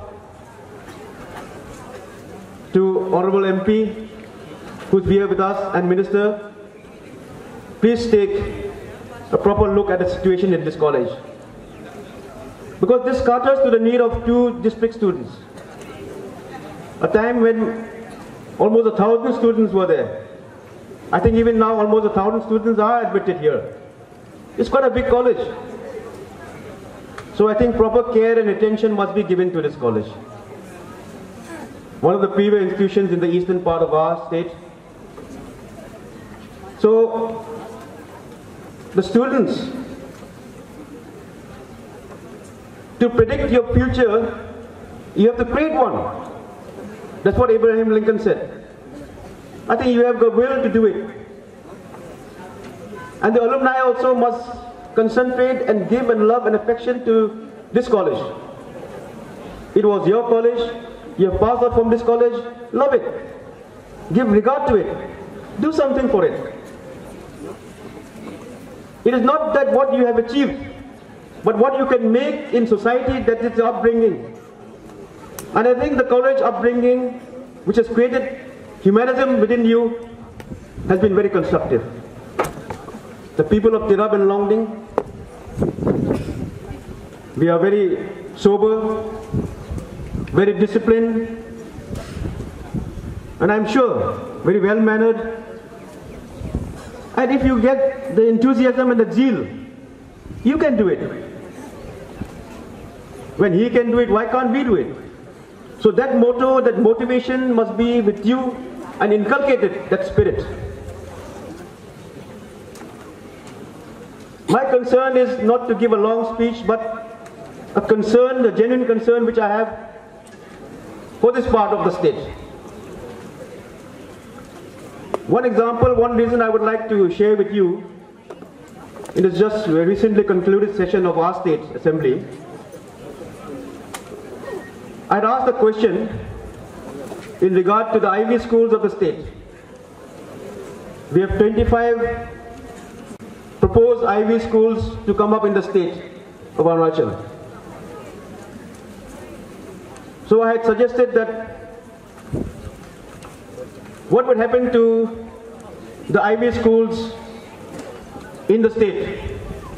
to Honorable MP who's here with us and Minister, please take a proper look at the situation in this college. Because this caters to the need of 2 district students. A time when almost 1,000 students were there. I think even now almost 1,000 students are admitted here. It's quite a big college. So I think proper care and attention must be given to this college. One of the premier institutions in the eastern part of our state. So the students, to predict your future, you have to create one. That's what Abraham Lincoln said. I think you have the will to do it. And the alumni also must concentrate and give and love and affection to this college. It was your college, you have passed out from this college, love it. Give regard to it. Do something for it. It is not that what you have achieved, but what you can make in society, that is your upbringing. And I think the college upbringing, which has created humanism within you, has been very constructive. The people of Tirab and Longding, we are very sober, very disciplined, and I'm sure very well-mannered. And if you get the enthusiasm and the zeal, you can do it. When he can do it, why can't we do it? So that motto, that motivation must be with you and inculcated that spirit. My concern is not to give a long speech, but a concern, a genuine concern which I have for this part of the state. One example, one reason I would like to share with you, it is just a recently concluded session of our state assembly. I'd asked a question in regard to the Ivy schools of the state. We have 25 proposed Ivy schools to come up in the state of Arunachal. So I had suggested that what would happen to the Ivy schools in the state.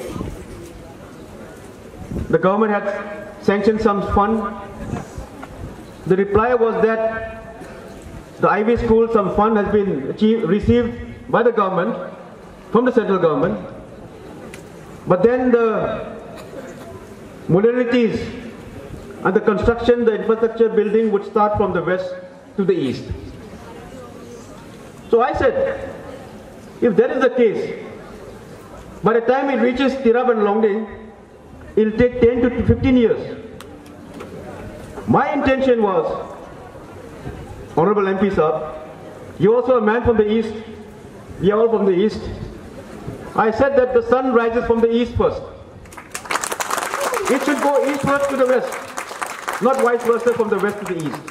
The government had sanctioned some fund. The reply was that the Ivy school, some fund has been received by the government, from the central government. But then the modalities and the construction, the infrastructure building would start from the west to the east. So I said, if that is the case, by the time it reaches Tirab and Longding, it will take 10 to 15 years. My intention was, Honorable MP Sahab, you also a man from the east, we are all from the east. I said that the sun rises from the east first. It should go eastwards to the west, not vice versa from the west to the east.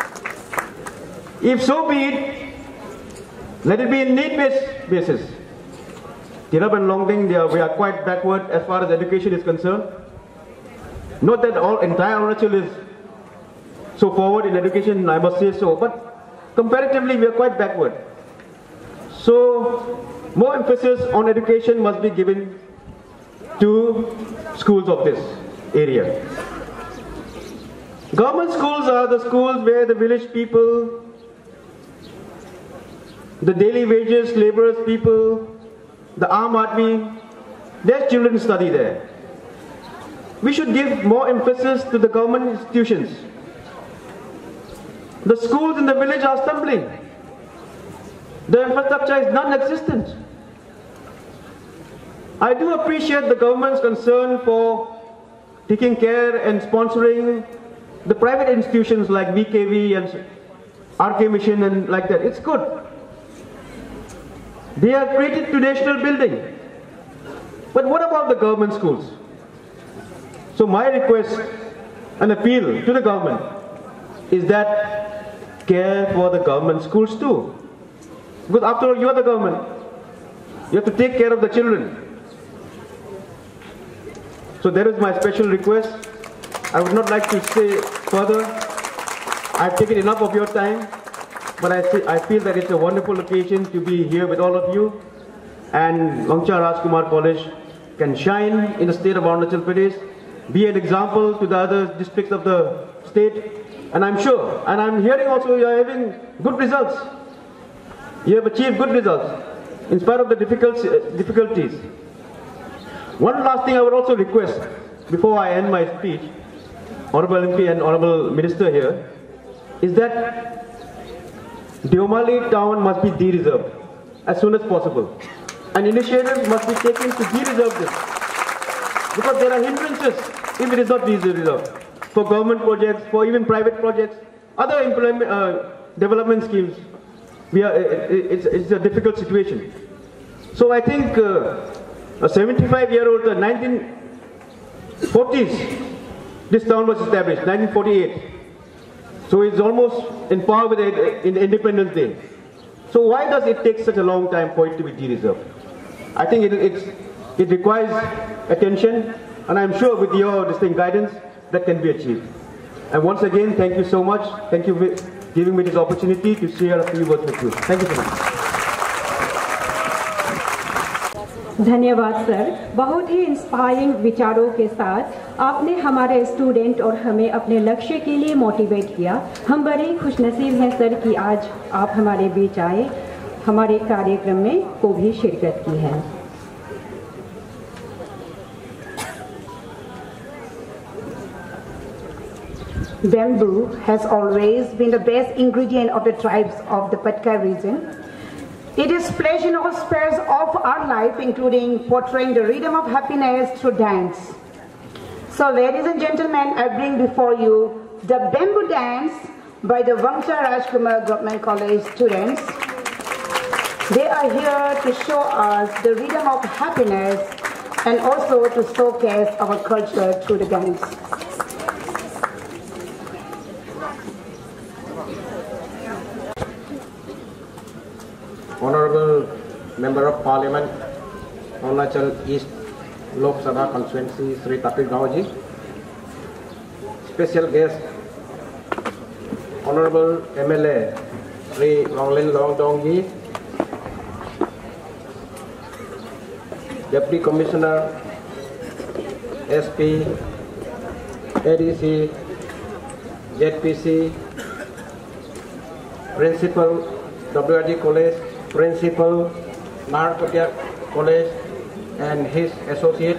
If so be it, let it be in need-based basis. Tirab and Longding, we are quite backward as far as education is concerned. Not that entire Arunachal is so forward in education, I must say so, but comparatively we are quite backward. So more emphasis on education must be given to schools of this area. Government schools are the schools where the village people, the daily wages, laborers people, the armed army, their children study there. We should give more emphasis to the government institutions. The schools in the village are stumbling. The infrastructure is non-existent. I do appreciate the government's concern for taking care and sponsoring the private institutions like VKV and RK Mission and like that. It's good. They are created to national building. But what about the government schools? So my request and appeal to the government is that care for the government schools too. Because after all, you are the government. You have to take care of the children. So there is my special request. I would not like to say further. I've taken enough of your time, but I feel that it's a wonderful occasion to be here with all of you. And Wangcha Rajkumar College can shine in the state of Arunachal Pradesh, be an example to the other districts of the state. And I'm sure, and I'm hearing also you are having good results. You have achieved good results in spite of the difficulties. One last thing I would also request before I end my speech, Honorable MP and Honorable Minister here, is that Deomali town must be de-reserved as soon as possible. An initiative must be taken to de-reserve this, because there are hindrances if it is not de-reserved for government projects, for even private projects, other development schemes. It's a difficult situation. So I think a 75-year-old, 1940s, this town was established, 1948. So it's almost in par with Independence Day. So why does it take such a long time for it to be de-reserved? I think it requires attention, and I'm sure with your distinct guidance, that can be achieved. And once again, thank you so much. Thank you for giving me this opportunity to share a few words with you. Thank you so much. धन्यवाद sir. बहुत ही inspiring विचारों के साथ आपने हमारे student और हमें अपने लक्ष्य के लिए मोटिवेट किया। हम बड़े ही खुशनसीब हैं सर कि आज आप हमारे बीच आए, हमारे कार्यक्रम में को भी शिरकत की है। Bamboo has always been the best ingredient of the tribes of the Patkai region. It displays in all spheres of our life, including portraying the rhythm of happiness through dance. So ladies and gentlemen, I bring before you the Bamboo Dance by the Wangcha Rajkumar Govt. College students. They are here to show us the rhythm of happiness and also to showcase our culture through the dance. Honorable Member of Parliament, Arunachal East Lok Sabha Constituency, Sri Tapir Gaoji. Special guest, Honorable MLA, Sri Longlin Longdongji. Deputy Commissioner, SP, ADC, ZPC, Principal, Govt.College, Principal, Narkotia College and his associate,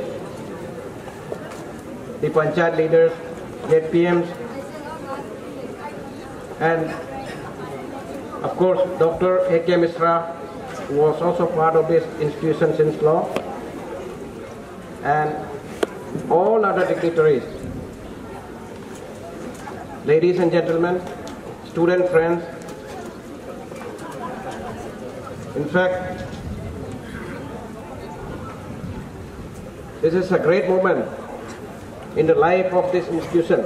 the Panchayat leaders, ZPMs, and of course Dr. A.K. Misra, who was also part of this institution since long, and all other dignitaries. Ladies and gentlemen, student friends, in fact, this is a great moment in the life of this institution,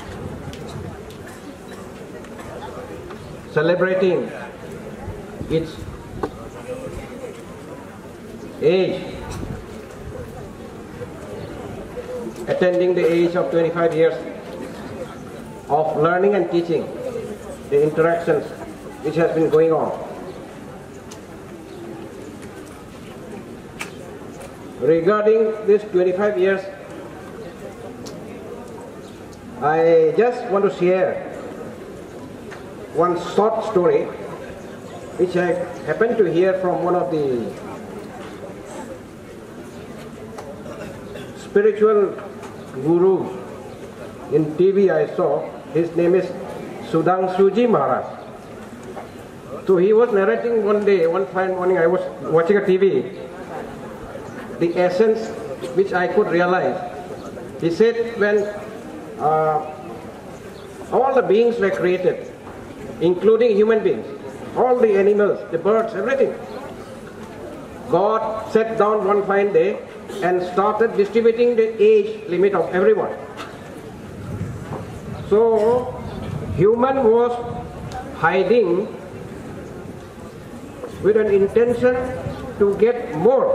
celebrating its age, attending the age of 25 years of learning and teaching, the interactions which has been going on. regarding this 25 years, I just want to share one short story which I happened to hear from one of the spiritual gurus in TV I saw. His name is Sudhanshuji Maharaj. So he was narrating one day, one fine morning, I was watching a TV, the essence which I could realize. He said when all the beings were created, including human beings, all the animals, the birds, everything, God sat down one fine day and started distributing the age limit of everyone. So human was hiding with an intention to get more.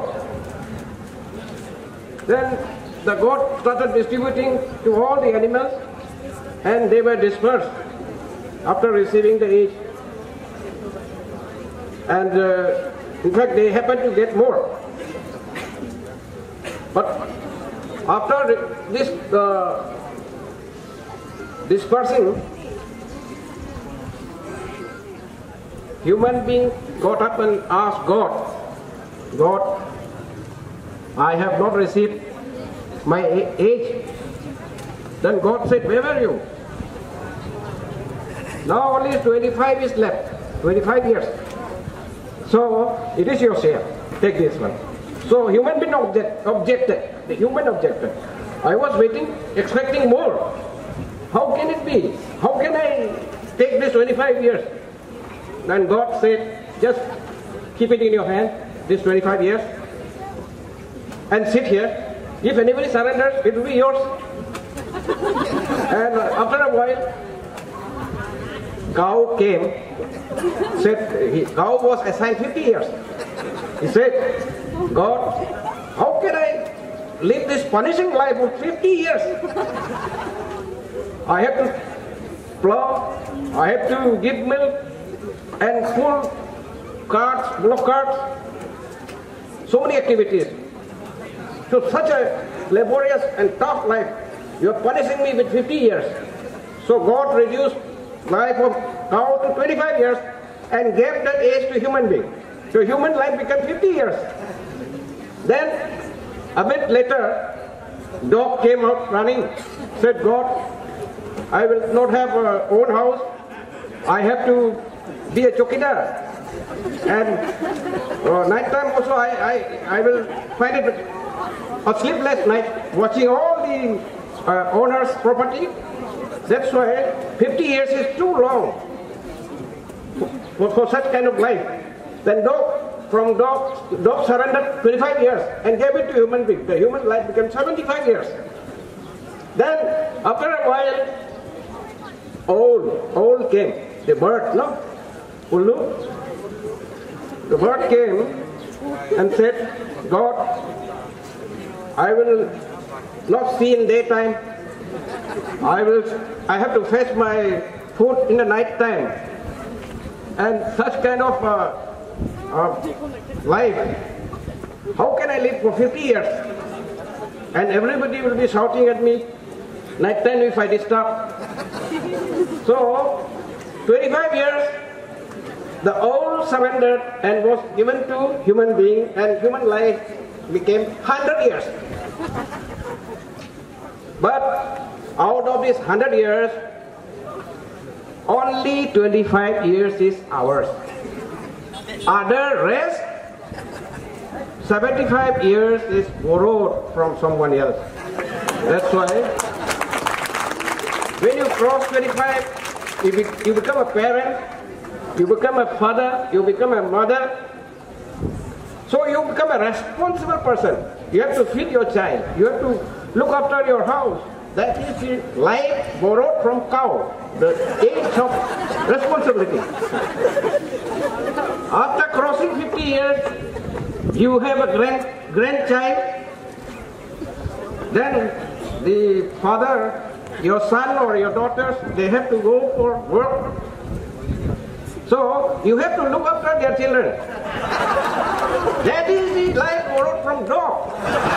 Then the God started distributing to all the animals, and they were dispersed after receiving the age. And in fact, they happened to get more. But after this dispersing, human being got up and asked God, God, I have not received my age. Then God said, where were you? Now only 25 is left, 25 years. So it is your share, take this one. So human being objected, the human objected. I was waiting, expecting more. How can it be? How can I take this 25 years? Then God said, just keep it in your hand, this 25 years, and sit here. If anybody surrenders, it will be yours. And after a while, cow came, said, cow was assigned 50 years. He said, God, how can I live this punishing life of 50 years? I have to plow, I have to give milk and pull carts, block carts, so many activities. So such a laborious and tough life, you are punishing me with 50 years. So God reduced life of cow to 25 years and gave that age to human being. So human life became 50 years. Then a bit later, dog came out running, said, God, I will not have a own house. I have to be a chokidar. And night time also I will find it a sleepless night watching all the owner's property. That's why 50 years is too long for such kind of life. Then dog surrendered 25 years and gave it to human being. The human life became 75 years. Then after a while, owl came. The bird, no? Ulu. The bird came and said, God, I will not see in daytime. I have to fetch my food in the night time. And such kind of life, how can I live for 50 years? And everybody will be shouting at me, night time if I disturb. So, 25 years, the owl surrendered and was given to human being, and human life became 100 years. But out of this 100 years, only 25 years is ours. Other rest, 75 years is borrowed from someone else. That's why when you cross 25, you become a parent, you become a father, you become a mother. So you become a responsible person. You have to feed your child. You have to look after your house. That is the life borrowed from cow, the age of responsibility. After crossing 50 years, you have a grandchild. Then the father, your son or your daughters, they have to go for work. So you have to look after their children. That is the life borrowed from dog.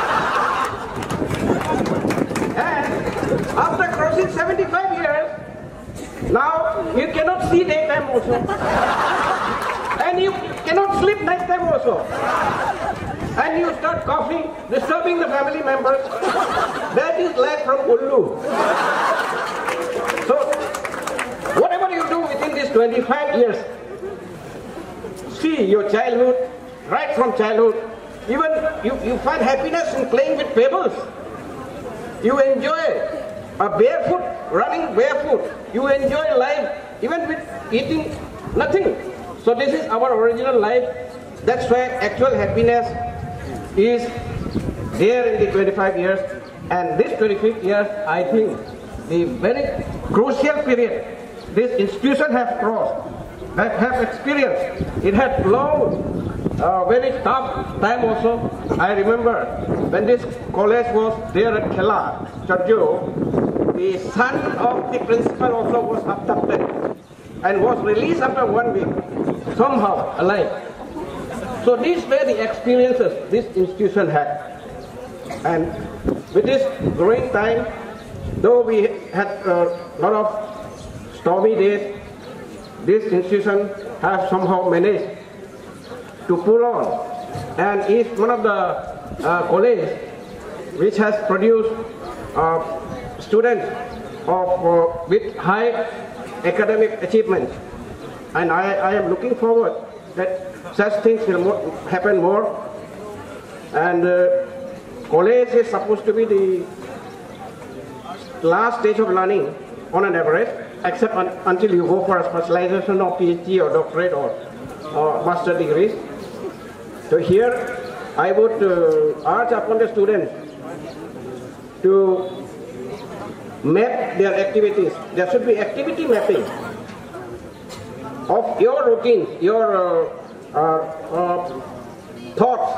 And after crossing 75 years, now you cannot see daytime also. And you cannot sleep nighttime also. And you start coughing, disturbing the family members. That is life from Ullu. So, whatever you do within these 25 years, see your childhood, right from childhood, even you find happiness in playing with pebbles. You enjoy barefoot, running barefoot. You enjoy life even with eating nothing. So this is our original life. That's why actual happiness is there in the 25 years. And this 25 years, I think, the very crucial period this institution has crossed, have experienced. It had long, very tough time also. I remember when this college was there at Khela, Chadjo, the son of the principal also was abducted and was released after 1 week, somehow alive. So these were the experiences this institution had. And with this growing time, though we had a lot of stormy days, this institution has somehow managed to pull on, and is one of the colleges which has produced students with high academic achievement. And I am looking forward that such things will happen more. And college is supposed to be the last stage of learning on an average, except until you go for a specialization or PhD or doctorate or master degrees. So here I would urge upon the students to map their activities. There should be activity mapping of your routines, your thoughts,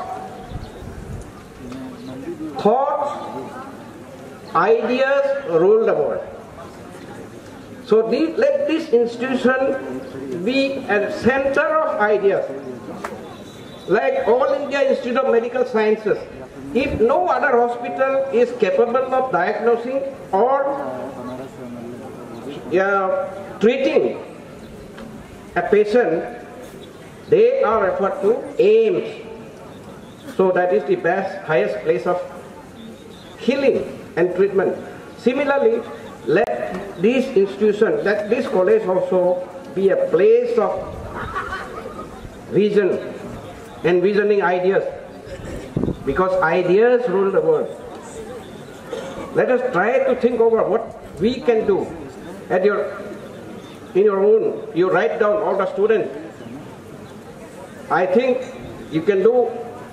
ideas rule the world. So let this institution be at the center of ideas. Like All India Institute of Medical Sciences, if no other hospital is capable of diagnosing or treating a patient, they are referred to AIMS. So that is the best, highest place of healing and treatment. Similarly, let this institution, let this college also be a place of vision, envisioning ideas, because ideas rule the world. Let us try to think over what we can do. In your own, you write down all the students. I think you can do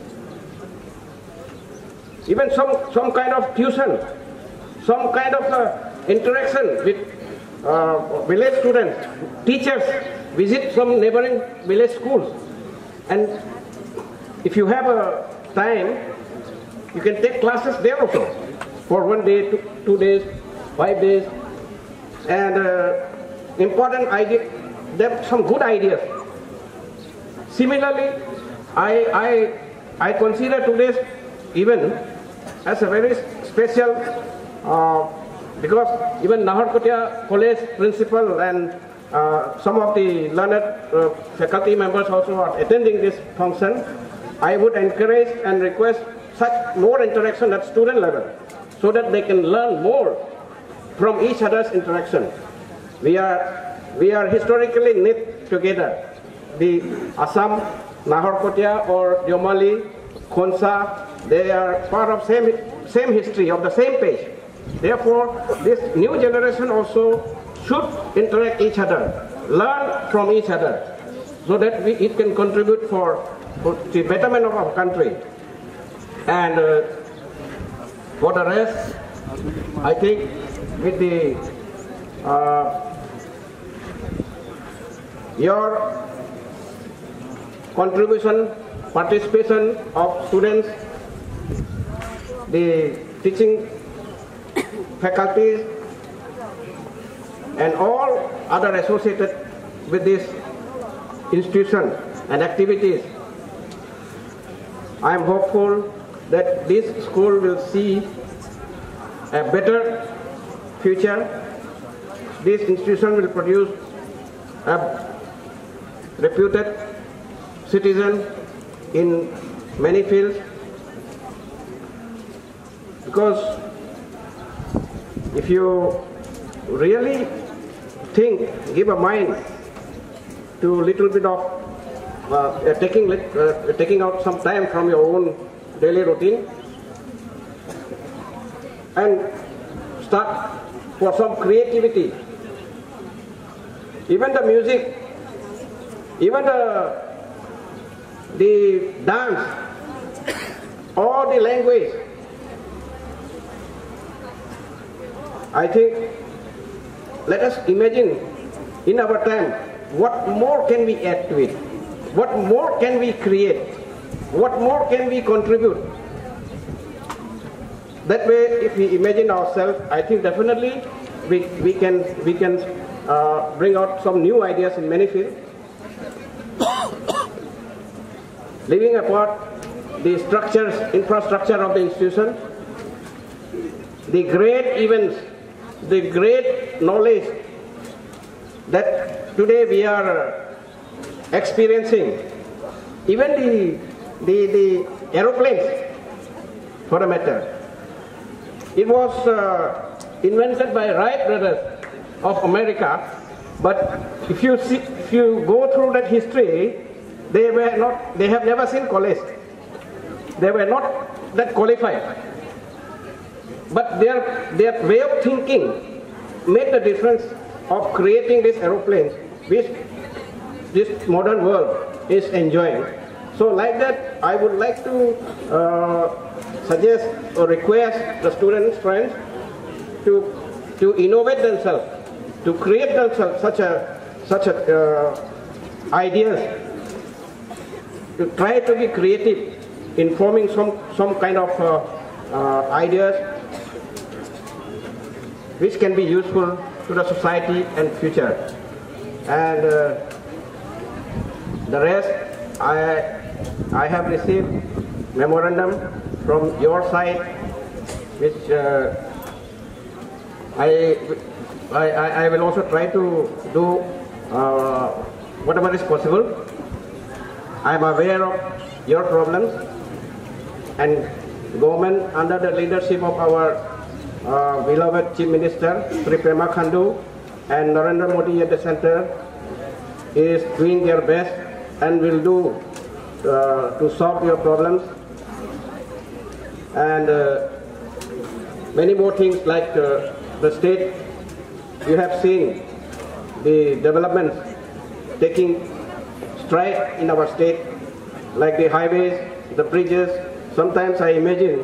even some kind of tuition, some kind of interaction with village students, teachers, visit some neighboring village schools. And if you have a time, you can take classes there also for 1 day, 2 days, 5 days. And important idea, there are some good ideas. Similarly, I consider today's event as a very special because even Naharkotia College principal and some of the learned faculty members also are attending this function. I would encourage and request such more interaction at student level so that they can learn more from each other's interaction. We are historically knit together. The Assam, Naharkotia or Deomali, Khonsa, they are part of same history, of the same page. Therefore, this new generation also should interact each other, learn from each other, so that it can contribute for the betterment of our country. And for the rest, I think with the your contribution, participation of students, the teaching faculties, and all other associated with this institution and activities I am hopeful that this school will see a better future. This institution will produce a reputed citizen in many fields, because if you really give a mind to a little bit of taking out some time from your own daily routine and start for some creativity. Even the music, even the dance, or the language, I think, let us imagine in our time, what more can we add to it? What more can we create? What more can we contribute? That way, if we imagine ourselves, I think definitely we can bring out some new ideas in many fields. Leaving apart the structures, infrastructure of the institution, the great events, the great knowledge that today we are experiencing, even the aeroplanes, for a matter. It was invented by Wright brothers of America, but if you go through that history, they have never seen college. They were not that qualified. But their way of thinking made the difference of creating these aeroplanes, which this modern world is enjoying. So like that, I would like to suggest or request the students, friends, to innovate themselves, to create themselves such ideas, to try to be creative in forming some kind of ideas which can be useful to the society and future. And the rest, I have received memorandum from your side, which I will also try to do whatever is possible. I am aware of your problems, and government under the leadership of our beloved Chief Minister Sri Pema Khandu and Narendra Modi at the center is doing their best and will do to solve your problems, and many more things like the state. You have seen the developments taking stride in our state, like the highways, the bridges. Sometimes I imagine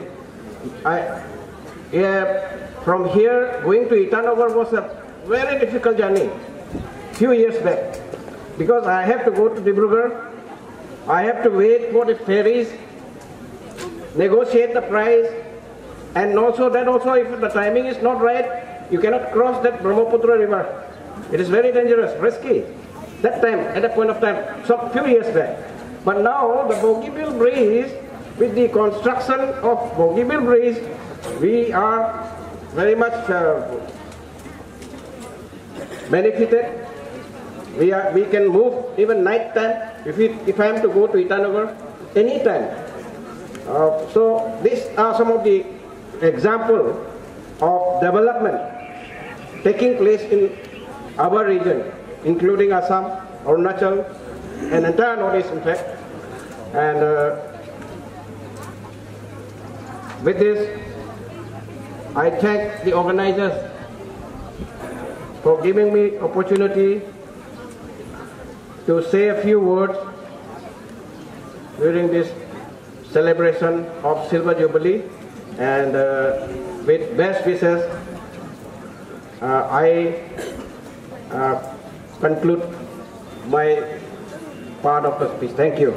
from here going to Itanagar was a very difficult journey few years back, because I have to go to Dibrugarh, I have to wait for the ferries, negotiate the price, and also if the timing is not right, you cannot cross that Brahmaputra river. It is very dangerous, risky. That time, at that point of time, some few years back. But now the Bogibeel Bridge, with the construction of Bogibeel Bridge, we are very much benefited. We can move even night time if I am to go to Itanagar anytime. So these are some of the examples of development taking place in our region, including Assam, Arunachal, and entire Northeast, in fact. And with this, I thank the organizers for giving me opportunity to say a few words during this celebration of Silver Jubilee, and with best wishes, I conclude my part of the speech. Thank you.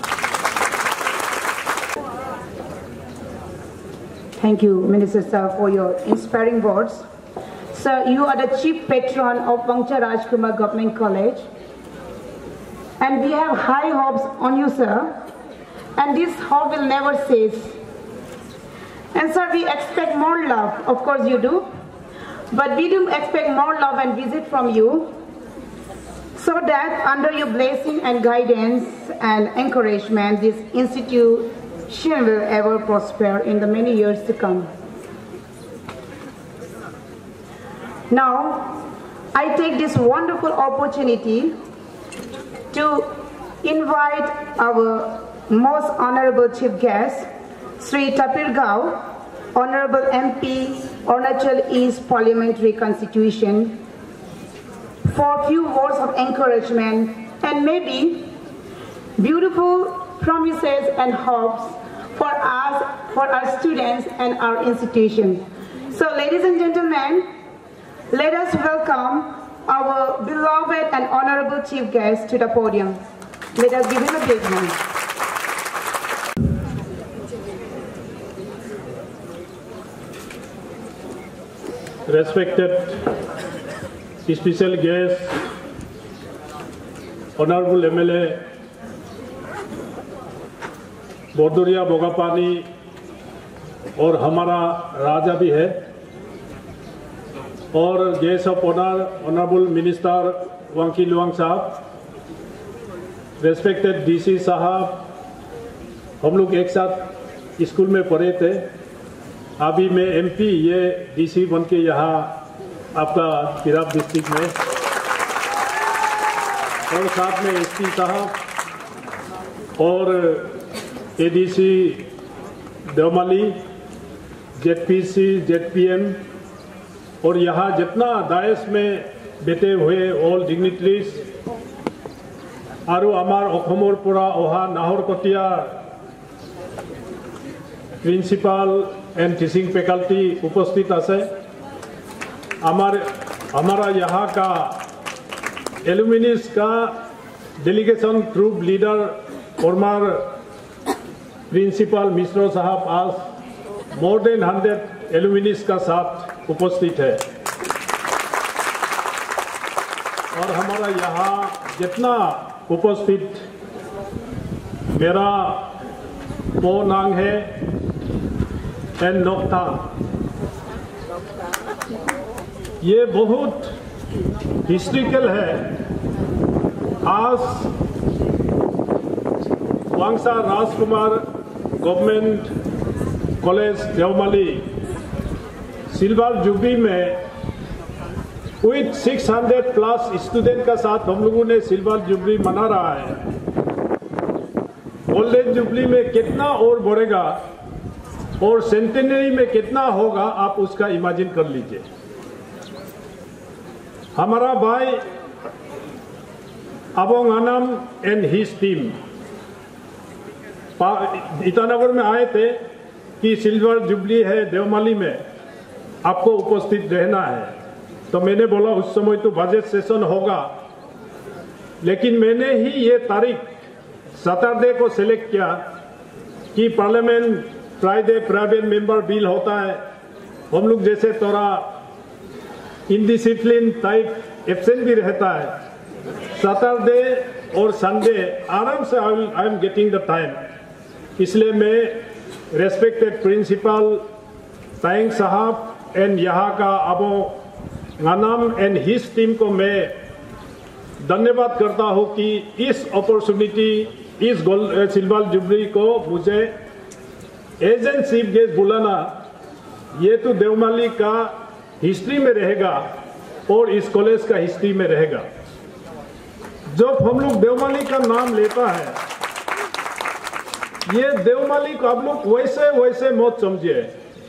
Thank you, Minister Sir, for your inspiring words. Sir, you are the chief patron of Wangcha Rajkumar Govt.College, and we have high hopes on you, sir. and this hope will never cease. And sir, we expect more love, of course you do, but we do expect more love and visit from you, so that under your blessing and guidance and encouragement, this institution will ever prosper in the many years to come. Now, I take this wonderful opportunity to invite our most honorable chief guest, Sri Tapir Gao, Honorable MP, Arunachal East Parliamentary Constitution, for a few words of encouragement and maybe beautiful promises and hopes for us, for our students and our institution. So ladies and gentlemen, let us welcome our beloved and honorable chief guest to the podium. Let us give him a big hand. Respected special guest, Honorable MLA Borduria Bogapani और हमारा राजा भी है, और guest of honour honourable minister Wanki Lowang साहब, respected DC साहब, हम लोग एक साथ स्कूल में पढ़े थे। अभी मैं एमपी, ये डीसी बन के यहाँ आपका तिराप डिस्ट्रिक्ट में, और साथ में एसपी साहब और एडीसी देवमाली, जेडपीसी, जेडपीएम, और यहाँ जितना दायस में बैठे हुए ऑल डिग्निटरीज और आमार अखोमर पुरा ओहा Naharkatia principal and teaching faculty उपस्थित आछे। हमारा यहाँ का एलुमिनिस का delegation group leader former principal Mishra साहब आज मोर देन 100 एलुमिनिस का साथ उपस्थित है, और हमारा यहाँ जितना उपस्थित मेरा पोनांग है एंड नोकथांग, ये बहुत हिस्ट्रिकल है। आज Wangcha Rajkumar government college Deomali silver jubilee में विथ 600 प्लस स्टूडेंट का साथ हम लोगों ने सिल्वर जुबली मना रहा है। गोल्डन जुबली में कितना और बढ़ेगा और सेंटेनरी में कितना होगा, आप उसका इमेजिन कर लीजिए। हमारा भाई Abong Anam and his team Itanagar में आए थे कि सिल्वर जुबली है देवमाली में, आपको उपस्थित रहना है। तो मैंने बोला उस समय तो बजट सेशन होगा, लेकिन मैंने ही ये तारीख सैटरडे को सिलेक्ट किया कि parliament Friday private member bill होता है, हम लोग जैसे थोड़ा इनडिसिप्लिन टाइप एब्सेंट भी रहता है। सैटरडे और संडे आराम से I am getting the time, इसलिए मैं रेस्पेक्टेड प्रिंसिपल ताइंग साहब एंड यहाँ का Abo Ganam and his team को मैं धन्यवाद करता हूँ कि इस अपॉर्चुनिटी, इस सिल्वर जुबली को मुझे एज एन चीफ गेस्ट बुलाना, ये तो देवमाली का हिस्ट्री में रहेगा और इस कॉलेज का हिस्ट्री में रहेगा। जब हम लोग देवमाली का नाम लेता है, ये देवमाली को आप लोग वैसे वैसे मत समझिए।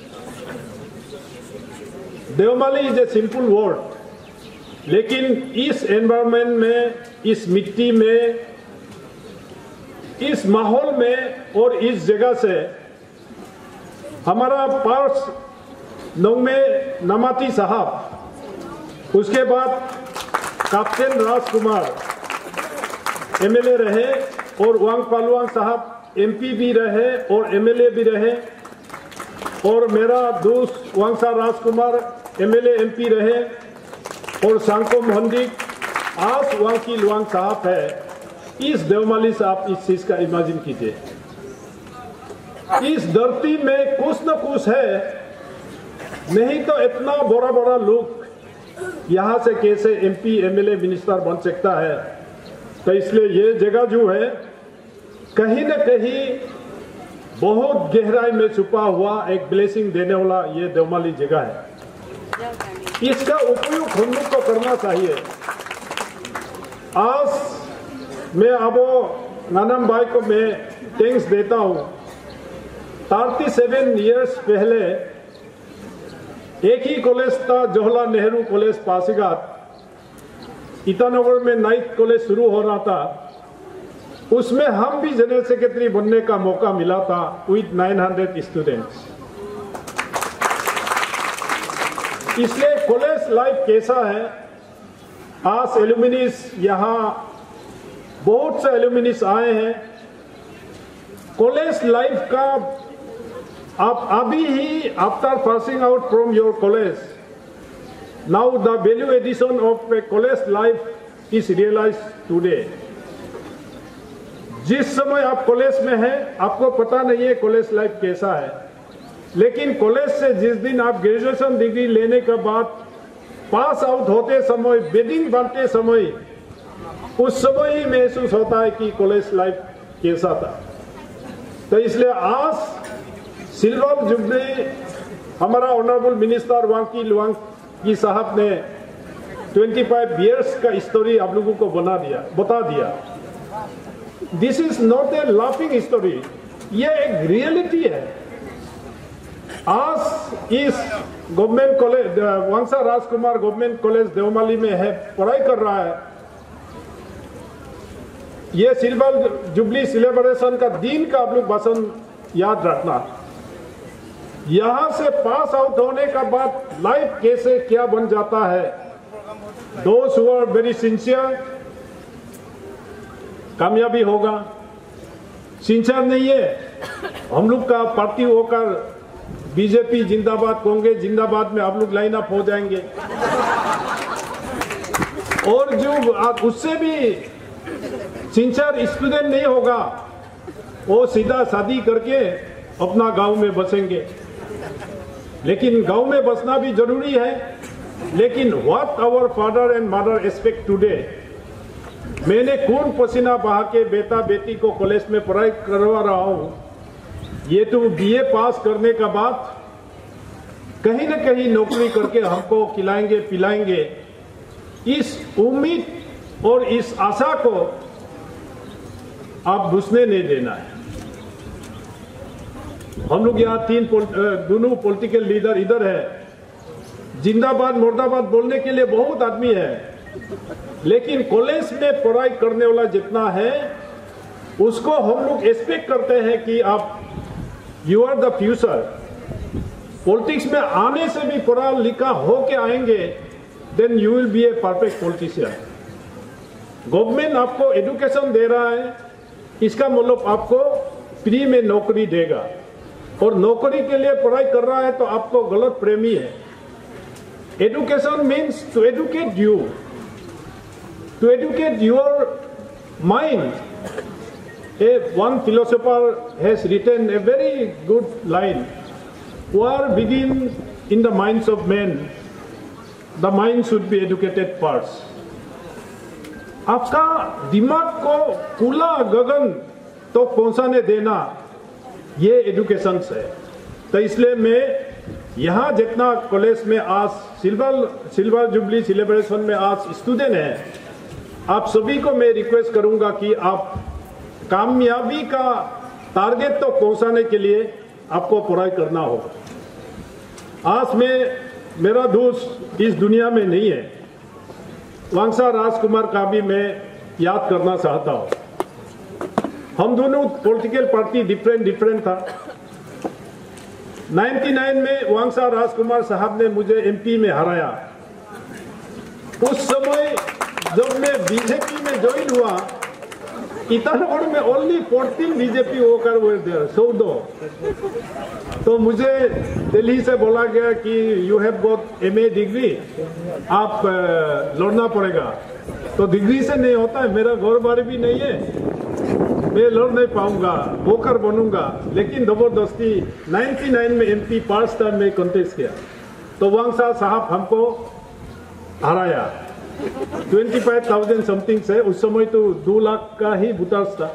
Deomali is a simple word, लेकिन इस एनवायरनमेंट में, इस मिट्टी में, इस माहौल में और इस जगह से हमारा पार्स नौमे नमाती साहब, उसके बाद कैप्टन राजकुमार एमएलए रहे और वांग पालवांग साहब एमपी भी रहे और एमएलए भी रहे, और मेरा दोस्त वांगचा राजकुमार एमएलए एमपी रहे, और सांको मोहंदी आज वांकी लुआंग साहब है। इस देवमाली से आप इस चीज का इमेजिन कीजिए। इस धरती में कुछ न कुछ है, नहीं तो इतना बड़ा बड़ा लोग यहाँ से कैसे MP, MLA, मिनिस्टर बन सकता है। तो इसलिए ये जगह जो है कहीं न कहीं बहुत गहराई में छुपा हुआ एक ब्लेसिंग देने वाला ये देवमाली जगह है। इसका उपयोग हम लोग को करना चाहिए। आज मैं अब नानम भाई को मैं थैंक्स देता हूँ। 37 इयर्स पहले एक ही कॉलेज था, जवाहरलाल नेहरू कॉलेज पासीघाट। ईटानगर में 9th कॉलेज शुरू हो रहा था, उसमें हम भी जनरल सेक्रेटरी बनने का मौका मिला था विद 900 स्टूडेंट्स। इसलिए कॉलेज लाइफ कैसा है, आज एलुमिनीस यहाँ बहुत से एलुमिनीस आए हैं। कॉलेज लाइफ का आप अभी ही after passing out from your college, now the value addition of a college life is realise today. जिस समय आप कॉलेज में हैं आपको पता नहीं है कॉलेज लाइफ कैसा है, लेकिन कॉलेज से जिस दिन आप ग्रेजुएशन डिग्री लेने के बाद पास आउट होते समय, बेडिंग बनते समय, उस समय ही महसूस होता है कि कॉलेज लाइफ कैसा था। तो इसलिए आज सिल्वर जुबली हमारा ऑनरेबल मिनिस्टर वांकी साहब ने 25 इयर्स का स्टोरी आप लोगों को बता दिया। This is not a laughing story, ये एक रियलिटी है। आज इस government college Wangcha Rajkumar government college Deomali में है, पढ़ाई कर रहा है। ये सिल्वर जुबली सेलिब्रेशन का दिन का आप लोग भाषण याद रखना। यहां से पास आउट होने का बाद लाइफ कैसे क्या बन जाता है। दोस्त हु आर वेरी सिंसियर कामयाबी होगा, सिंसियर नहीं है हम लोग का पार्टी होकर बीजेपी जिंदाबाद, कांग्रेस जिंदाबाद में आप लोग लाइन अप हो जाएंगे। और जो उससे भी सिंसियर स्टूडेंट नहीं होगा, वो सीधा शादी करके अपना गांव में बसेंगे। लेकिन गांव में बसना भी जरूरी है, लेकिन what our father and mother expect today, मैंने खून पसीना बहा के बेटा बेटी को कॉलेज में पढ़ाई करवा रहा हूं। ये तो BA पास करने का बाद कहीं न कहीं नौकरी करके हमको खिलाएंगे पिलाएंगे, इस उम्मीद और इस आशा को आप घुसने नहीं देना है। हम लोग यहाँ दोनों पॉलिटिकल लीडर इधर है, जिंदाबाद मुर्दाबाद बोलने के लिए बहुत आदमी है, लेकिन कॉलेज में पढ़ाई करने वाला जितना है उसको हम लोग एक्सपेक्ट करते हैं कि आप you are the future. Politics में आने से भी पढ़ा लिखा होके आएंगे, then you will be a perfect politician. Government आपको एजुकेशन दे रहा है, इसका मतलब आपको फ्री में नौकरी देगा, और नौकरी के लिए पढ़ाई कर रहा है तो आपको गलत प्रेमी है। Education means to educate you, to educate your mind. One philosopher has written a very good line, war begin in the minds of men, the mind should be educated first. आपका दिमाग को खुला गगन तो पहुंचाने देना, ये एजुकेशन है। तो इसलिए मैं यहाँ जितना कॉलेज में आज सिल्वर जुबली सेलिब्रेशन में आज स्टूडेंट है, आप सभी को मैं रिक्वेस्ट करूंगा कि आप कामयाबी का टारगेट तो पहुंचाने के लिए आपको पढ़ाई करना होगा। आज मेरा दोस्त इस दुनिया में नहीं है, वांगचा राजकुमार का भी मैं याद करना चाहता हूं। हम दोनों पॉलिटिकल पार्टी डिफरेंट था। 99 में वांगचा राजकुमार साहब ने मुझे MP में हराया। उस समय जब मैं बीजेपी में ज्वाइन हुआ, ईटानगर में ओनली 14 बीजेपी होकर हुए थे, 14। तो मुझे दिल्ली से बोला गया कि you have got MA degree, आप लड़ना पड़ेगा। तो डिग्री से नहीं होता है, मेरा घर बार भी नहीं है। मैं लड़ नहीं पाऊंगा, होकर बनूंगा, लेकिन जबरदस्ती 99 में MP फर्स्ट टाइम में कंटेस्ट किया तो वांगचा साहब हमको हराया 25,000 समथिंग से। उस समय तो 2 लाख का ही वोटर्स था।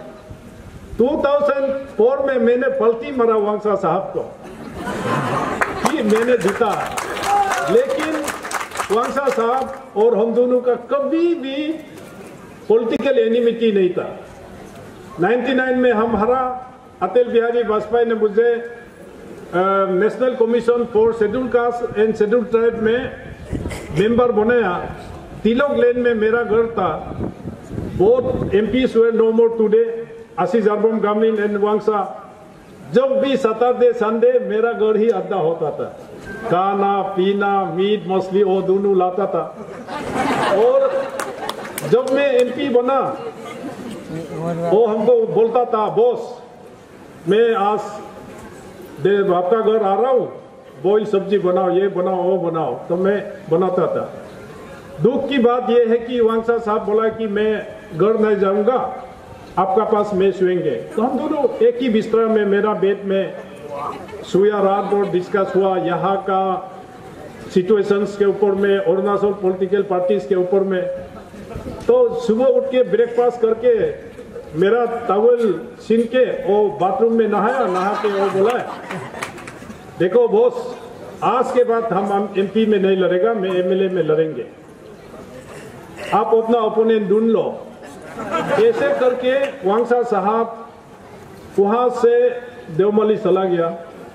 2004 में मैंने पलटी मारा वांगचा साहब को कि मैंने जीता, लेकिन वांगचा साहब और हम दोनों का कभी भी पॉलिटिकल एनिमिटी नहीं था। 99 में हम हरा, अटल बिहारी वाजपेयी ने मुझे national commission for schedule caste and schedule tribe में मेंबर बनाया। तिलक लेन में मेरा घर था। Both MPs were no more today, Ashish Arbam Gamin and Wangcha. जब भी सैटरडे संडे मेरा घर ही अड्डा होता था, खाना पीना मीट मछली वो दोनों लाता था। और जब मैं MP बना वो हमको बोलता था, बॉस मैं आज आपका घर आ रहा हूँ, बॉइल सब्जी बनाओ, ये बनाओ वो बनाओ, तो मैं बनाता था। दुख की बात यह है कि वांगचा साहब बोला कि मैं घर नहीं जाऊंगा, आपका पास में सोएंगे। तो हम दोनों एक ही बिस्तर में मेरा बेड में सोया, रात भर डिस्कस हुआ यहाँ का सिचुएशंस के ऊपर में, अरुणाचल पॉलिटिकल पार्टीज के ऊपर में। तो सुबह उठ के ब्रेकफास्ट करके मेरा टॉवल छीन के वो बाथरूम में नहाया, नहा के वो बोला देखो बॉस आज के बाद हम MP में नहीं लड़ेगा, मैं MLA में लड़ेंगे, आप अपना ओपोनेंट ढूंढ लो। ऐसे करके वांगचा साहब वहां से देवमाली चला गया।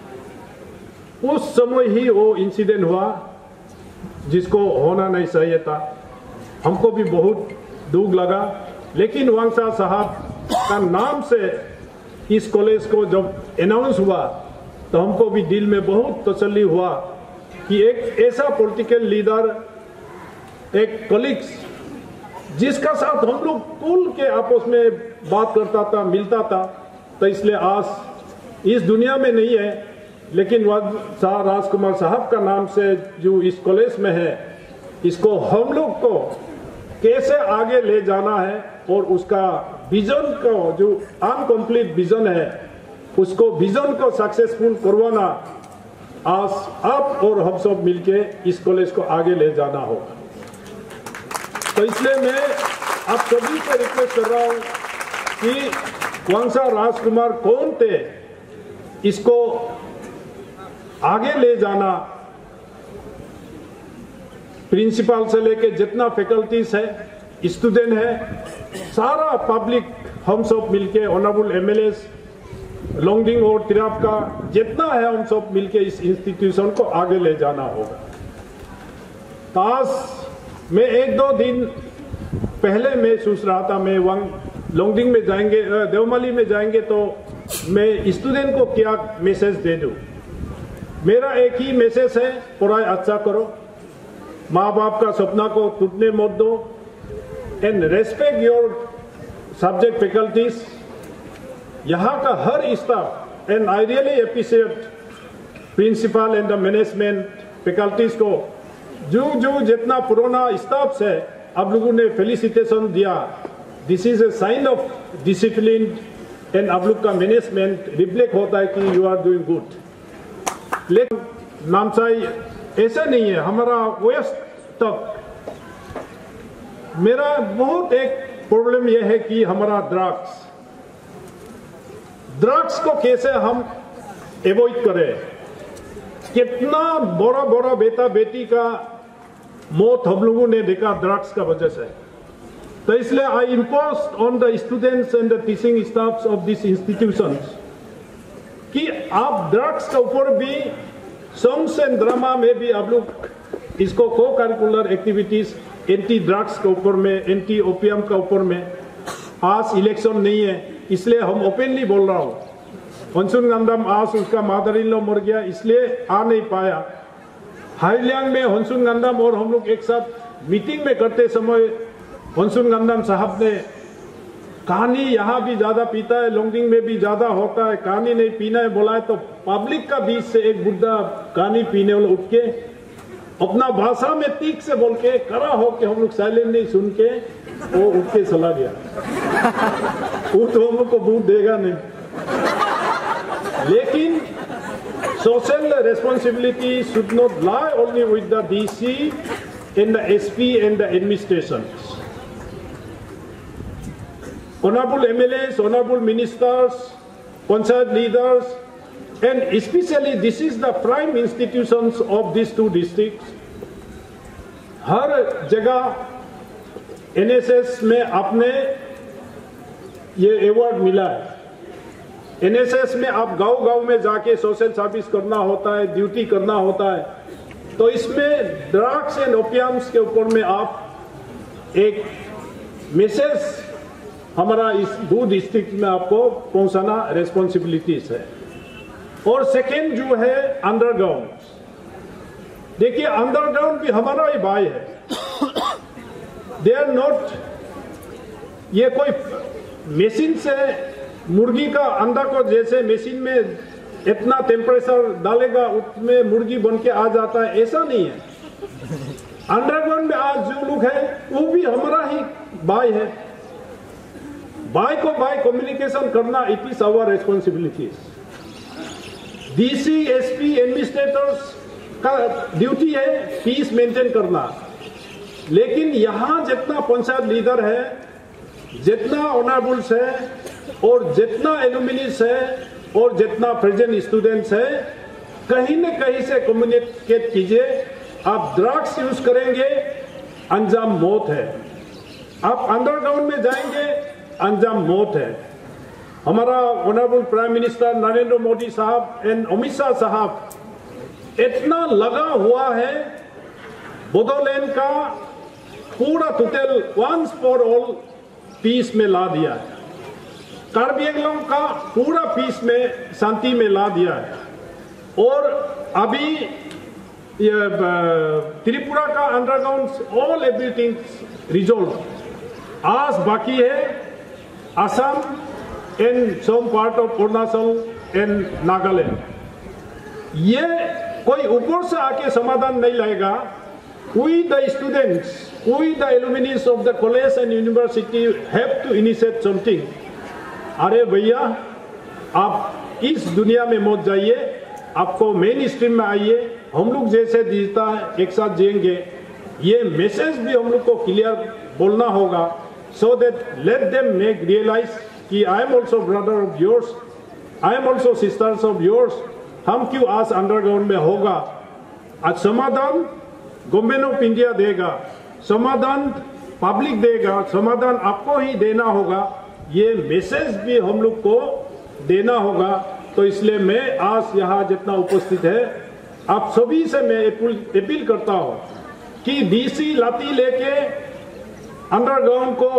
उस समय ही वो इंसिडेंट हुआ जिसको होना नहीं चाहिए था। हमको भी बहुत दुख लगा, लेकिन वांगचा साहब का नाम से इस कॉलेज को जब अनाउंस हुआ तो हमको भी दिल में बहुत तसल्ली हुआ कि एक ऐसा पॉलिटिकल लीडर, एक कलीग्स जिसका साथ हम लोग खुल के आपस में बात करता था, मिलता था, तो इसलिए आज इस दुनिया में नहीं है, लेकिन राजकुमार साहब का नाम से जो इस कॉलेज में है, इसको हम लोग को कैसे आगे ले जाना है और उसका विजन को, जो अनकम्प्लीट विजन है, उसको विजन को सक्सेसफुल करवाना आज आप और हम सब मिलके इस कॉलेज को आगे ले जाना होगा। तो इसलिए मैं आप सभी से रिक्वेस्ट कर रहा हूं कि वांगचा राजकुमार कौन थे, इसको आगे ले जाना, प्रिंसिपल से लेके जितना फैकल्टीज है, स्टूडेंट है, सारा पब्लिक हम सब मिलके, ऑनरेबल MLAs लोंगडिंग और तिराप का जितना है, हम सब मिलके इस इंस्टीट्यूशन को आगे ले जाना होगा। तो आज मैं 1-2 दिन पहले मैं सोच रहा था मैं लोंगडिंग में जाएंगे, देवमाली में जाएंगे तो मैं स्टूडेंट को क्या मैसेज दे दूं। मेरा एक ही मैसेज है, पढ़ाई अच्छा करो, माँ बाप का सपना को टूटने मत दो, and respect your subject faculties, यहाँ का हर staff, and I really appreciate principal and the management faculties को, जो जितना पुराना स्टाफ है आप लोगों ने फेलिसिटेशन दिया। This is a sign of discipline, and आप लोग का मैनेजमेंट रिफ्लेक्ट होता है कि यू आर डूइंग गुड। लेकिन नामसाई ऐसा नहीं है, हमारा वेस्ट तक मेरा बहुत एक प्रॉब्लम यह है कि हमारा ड्रग्स को कैसे हम एवॉइड करें। कितना बड़ा बड़ा बेटा बेटी का मौत हम लोगों ने देखा ड्रग्स का वजह से। तो इसलिए I impose on the students and the teaching staffs of this institutions कि आप ड्रग्स के ऊपर भी सॉन्ग्स एंड ड्रामा में भी आप लोग इसको को करिकुलर एक्टिविटीज एंटी ड्रग्स के ऊपर में, एंटी ओपियम के ऊपर में। आज इलेक्शन नहीं है, इसलिए हम ओपनली बोल रहा हूँ, हंसुन गंदम आज उसका मदर इन लॉ मर गया इसलिए आ नहीं पाया। हाईलियांग में हंसुन गंदम और हम लोग एक साथ मीटिंग में करते समय हंसुन गंदम साहब ने कहानी यहाँ भी ज्यादा पीता है, लोंगडिंग में भी ज्यादा होता है, कहानी नहीं पीना है बोला है, तो पब्लिक का बीच से एक बुढ़ा कहानी पीने वाला उठ के अपना भाषा में तीख से बोल के खड़ा हो के हम लोग साइलेंट नहीं सुन के वो उठ के चला गया। वो तो हमको वोट देगा नहीं। लेकिन social responsibility should not lie only with the DC and the SP and the administrations. Honorable MLAs, honorable ministers, panchayat leaders, and especially this is the prime institutions of these two districts. हर जगह NSS में आपने ये award मिला है। NSS में आप गांव-गांव में जाके सोशल सर्विस करना होता है, ड्यूटी करना होता है, तो इसमें ड्रग्स एंड ओपियम्स के ऊपर में आप एक मैसेज हमारा इस दो डिस्ट्रिक्ट में आपको पहुंचाना रेस्पॉन्सिबिलिटीज है। और सेकेंड जो है अंडरग्राउंड, देखिए अंडरग्राउंड भी हमारा ही भाई है। दे आर नॉट, ये कोई मशीन से मुर्गी का अंडा को जैसे मशीन में इतना टेम्परेचर डालेगा उसमें मुर्गी बन के आ जाता है, ऐसा नहीं है। अंडरग्राउंड में आज जो लोग हैं वो भी हमारा ही भाई है। भाई को भाई कम्युनिकेशन करना, it is our responsibilities. DC, SP, administrators का ड्यूटी है पीस मेंटेन करना, लेकिन यहां जितना पंचायत लीडर है, जितना ऑनरेबल्स है और जितना एलुमनीस है और जितना प्रेजेंट स्टूडेंट्स है, कहीं न कहीं से कम्युनिकेट कीजिए। आप ड्रग्स यूज करेंगे, अंजाम मौत है। आप अंडरग्राउंड में जाएंगे, अंजाम मौत है। हमारा honourable prime minister Narendra Modi साहब एंड अमित शाह साहब इतना लगा हुआ है बोडोलैंड का पूरा total once for all peace में ला दिया है। कार्बी एंगलोंग का पूरा पीस में शांति में ला दिया है। और अभी त्रिपुरा का अंडरग्राउंड ऑल एवरीथिंग रिजॉल्व। आज बाकी है Assam and some part of Arunachal and Nagaland. ये कोई ऊपर से आके समाधान नहीं लाएगा। We the students, we the alumni of the college and university have to initiate something. अरे भैया, आप इस दुनिया में मत जाइए, आपको मेन स्ट्रीम में आइए, हम लोग जैसे जीता है एक साथ जिएंगे। ये मैसेज भी हम लोग को क्लियर बोलना होगा, so that let them make realize कि I am also brother of yours, I am also sisters of yours। हम क्यों आज अंडरग्राउंड में होगा? आज समाधान गवर्नमेंट ऑफ इंडिया देगा, समाधान पब्लिक देगा, समाधान आपको ही देना होगा। ये मैसेज भी हम लोग को देना होगा। तो इसलिए मैं आज यहाँ जितना उपस्थित है, आप सभी से मैं अपील करता हूँ कि डीसी लाठी लेके अंडरग्राउंड को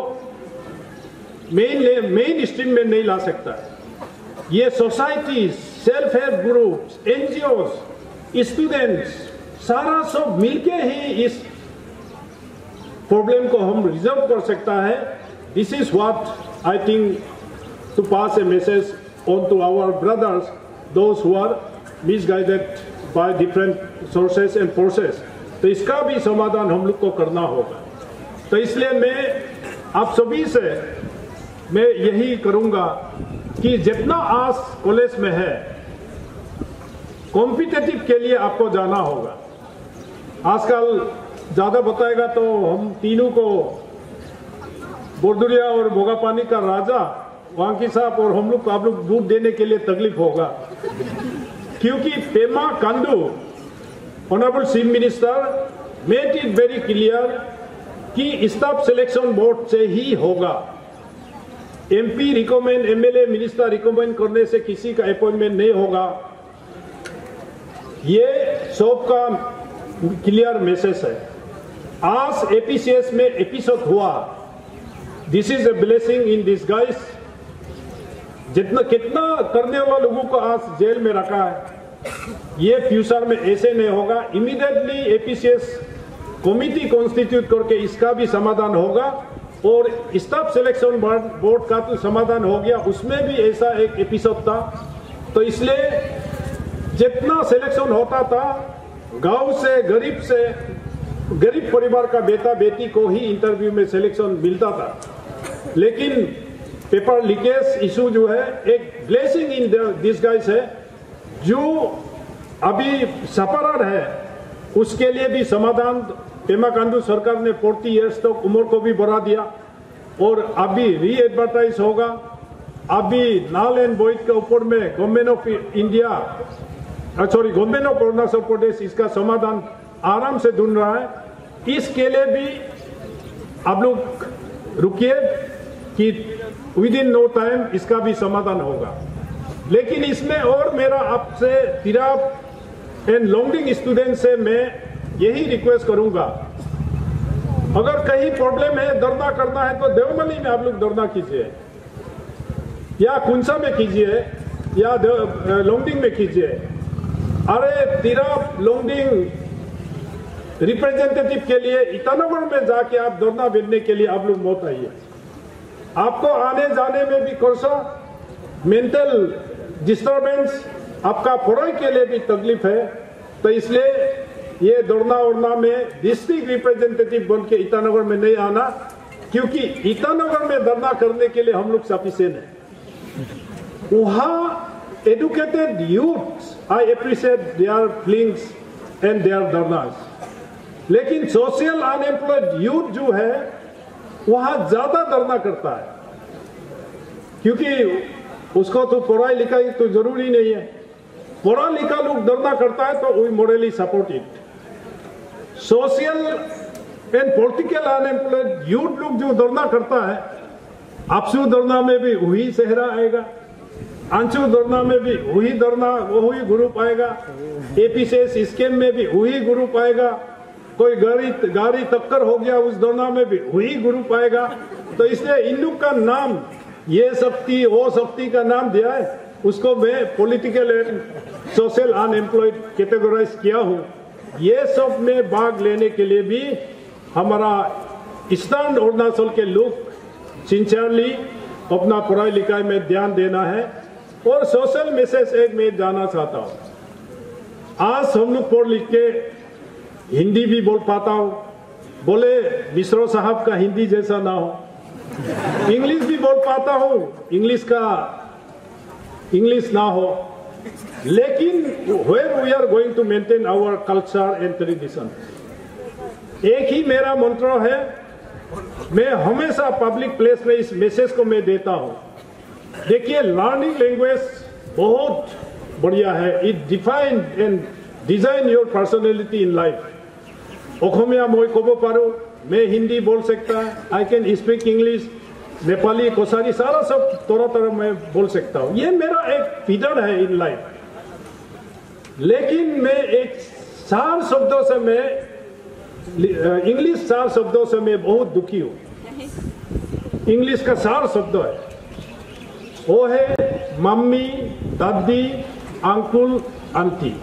मेन स्ट्रीम में नहीं ला सकता। ये society, self help groups, NGOs, students, सारा सब मिलके ही इस प्रॉब्लम को हम रिजॉल्व कर सकता है। This is what I think to pass a message on to our brothers, those who are misguided by different sources and forces. तो इसका भी समाधान हम लोग को करना होगा। तो इसलिए मैं आप सभी से मैं यही करूंगा कि जितना आज कॉलेज में है, कॉम्पिटिटिव के लिए आपको जाना होगा। आजकल ज्यादा बताएगा तो हम तीनों को, बोरदुरिया और भोगापानी का राजा वांकी साहब और हम लोग को आप लोग वोट देने के लिए तकलीफ होगा, क्योंकि Pema Khandu honourable chief minister made it very clear कि स्टाफ सिलेक्शन बोर्ड से ही होगा। MP recommend, MLA, minister recommend करने से किसी का अपॉइंटमेंट नहीं होगा। ये सबका क्लियर मैसेज है। आज एपीसीएस में एपिसोड हुआ, this is a blessing in disguise. जितना कितना करने वाले लोगों को आज जेल में रखा है, ये फ्यूचर में ऐसे नहीं होगा। इमीडिएटली एपीसीएस कमिटी कॉन्स्टिट्यूट करके इसका भी समाधान होगा। और स्टाफ सिलेक्शन बोर्ड का तो समाधान हो गया, उसमें भी ऐसा एक एपिसोड था। तो इसलिए जितना सिलेक्शन होता था गांव से, गरीब से, गरीब परिवार का बेटा बेटी को ही इंटरव्यू में सिलेक्शन मिलता था, लेकिन पेपर लीकेज इशू जो है एक ब्लेसिंग इन डिसगाइज है, जो अभी सफर है उसके लिए भी समाधान पेमा खांडू सरकार ने 40 इयर्स तक उम्र को भी बढ़ा दिया और अभी री एडवर्टाइज होगा। अभी नाल एंड बॉयड के ऊपर में government of India government of Arunachal Pradesh इसका समाधान आराम से ढूंढ रहा है। इसके लिए भी आप लोग रुकिए कि विद इन नो टाइम इसका भी समाधान होगा। लेकिन इसमें और मेरा आपसे तिराप एंड लॉन्गडिंग स्टूडेंट से मैं यही रिक्वेस्ट करूंगा, अगर कहीं प्रॉब्लम है धरना करना है तो देवमली में आप लोग धरना कीजिए या कुंसा में कीजिए या लॉन्गडिंग में कीजिए। अरे तिराप लॉन्गडिंग रिप्रेजेंटेटिव के लिए ईटानगर में जाके आप धरना देने के लिए आप लोग मत आइए। आपको आने जाने में भी कौन सा मेंटल डिस्टर्बेंस, आपका पढ़ाई के लिए भी तकलीफ है, तो इसलिए ये धरना उड़ना में डिस्ट्रिक्ट रिप्रेजेंटेटिव बन के ईटानगर में नहीं आना, क्योंकि ईटानगर में धरना करने के लिए हम लोग सफिशिएंट है। वहां educated youth I appreciate their feelings and their dharnas, लेकिन सोशल अनएम्प्लॉयड यूथ जो है वहां ज्यादा धरना करता है, क्योंकि उसको तो पढ़ाई लिखाई तो जरूरी नहीं है। पढ़ा लिखा लोग धरना करता है तो we morally supported. Social and political unemployed youth लोग जो धरना करता है, आपसू धरना में भी वही सेहरा आएगा, आंसू धरना में भी वही धरना वही ग्रुप आएगा, एपीसीएस स्कीम में भी वही ग्रुप आएगा, कोई गाड़ी टक्कर हो गया उस धरना में भी वही ग्रुप आएगा। तो इसलिए इन लोग का नाम ये शक्ति वो शक्ति का नाम दिया है, उसको मैं political and social unemployed categorise किया हूँ। ये सब में भाग लेने के लिए भी हमारा ईस्टर्न अरुणाचल के लोग सिंसियरली अपना पढ़ाई लिखाई में ध्यान देना है। और सोशल मैसेज एक मैं जाना चाहता हूँ, आज हम लोग पढ़ लिख के हिंदी भी बोल पाता हूँ, बोले मिश्रो साहब का हिंदी जैसा ना हो, इंग्लिश भी बोल पाता हूँ, इंग्लिश ना हो, लेकिन where we are going to maintain our culture and tradition, एक ही मेरा मंत्र है, मैं हमेशा पब्लिक प्लेस में इस मैसेज को मैं देता हूँ। देखिए, लर्निंग लैंग्वेज बहुत बढ़िया है, it define and design your personality in life. Axomiya मैं कब पारो, मैं हिंदी बोल सकता है, I can speak English, Nepali, कोसारी, सारा सब तरह मैं बोल सकता हूँ। ये मेरा एक फीडर है इन लाइफ। लेकिन मैं एक 4 शब्दों से मैं इंग्लिश 4 शब्दों से मैं बहुत दुखी हूँ। इंग्लिश का 4 शब्द है, वो है मम्मी, दादी, अंकुल, आंटी।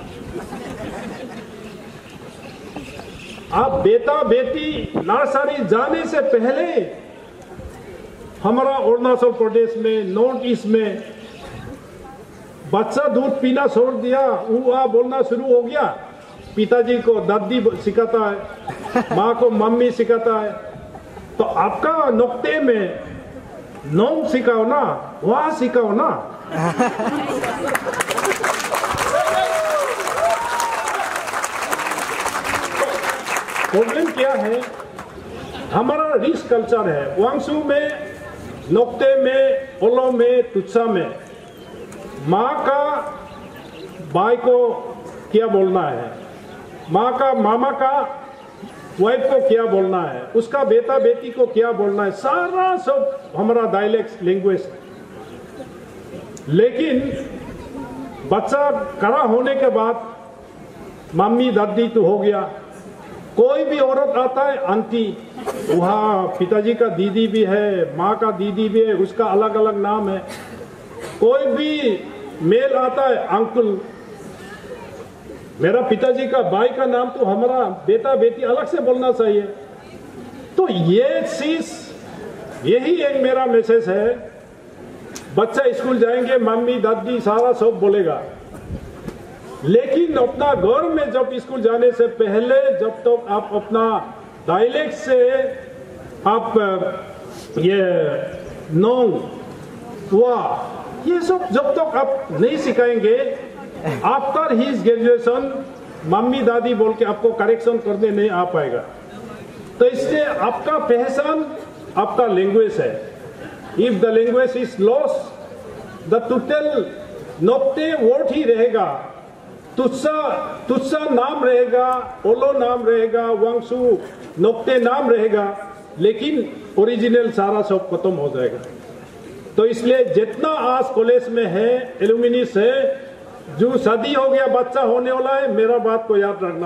आप बेटा बेटी नर्सरी जाने से पहले हमारा अरुणाचल प्रदेश में नॉर्थ ईस्ट में बच्चा दूध पीना छोड़ दिया, वो बोलना शुरू हो गया, पिताजी को दादी सिखाता है, माँ को मम्मी सिखाता है। तो आपका नुक्ते में नोम सिखाओ ना, वहां सिखाओ ना। प्रॉब्लम क्या है, हमारा रिच कल्चर है। वांगसू में, नोक्ते में, ओलो में, तुत्सा में माँ का भाई को क्या बोलना है, माँ का मामा का वाइफ को क्या बोलना है, उसका बेटा बेटी को क्या बोलना है, सारा सब हमारा डायलेक्ट लैंग्वेज। लेकिन बच्चा कड़ा होने के बाद मम्मी दादी तो हो गया, कोई भी औरत आता है आंटी, वहाँ पिताजी का दीदी भी है, माँ का दीदी भी है, उसका अलग अलग नाम है। कोई भी मेल आता है अंकल, मेरा पिताजी का भाई का नाम तो हमारा बेटा बेटी अलग से बोलना चाहिए। तो ये चीज, यही एक मेरा मैसेज है। बच्चा स्कूल जाएंगे, मम्मी दादी सारा सब बोलेगा, लेकिन अपना घर में जब स्कूल जाने से पहले जब तक तो आप अपना डायलेक्ट से आप ये नोंग वाह ये सब जब तक आप नहीं सिखाएंगे, आफ्टर हिज ग्रेजुएशन मम्मी दादी बोल के आपको करेक्शन करने नहीं आ पाएगा। तो इससे आपका पहचान आपका लैंग्वेज है। If the language is lost the total Nocte word ही रहेगा, तुस्सा नाम रहेगा, ओलो नाम रहेगा, वांगसू नोक्ते नाम रहेगा, लेकिन ओरिजिनल सारा सब खत्म हो जाएगा। तो इसलिए जितना आज कॉलेज में है एलुमिनी है, जो शादी हो गया बच्चा होने वाला है, मेरा बात को याद रखना।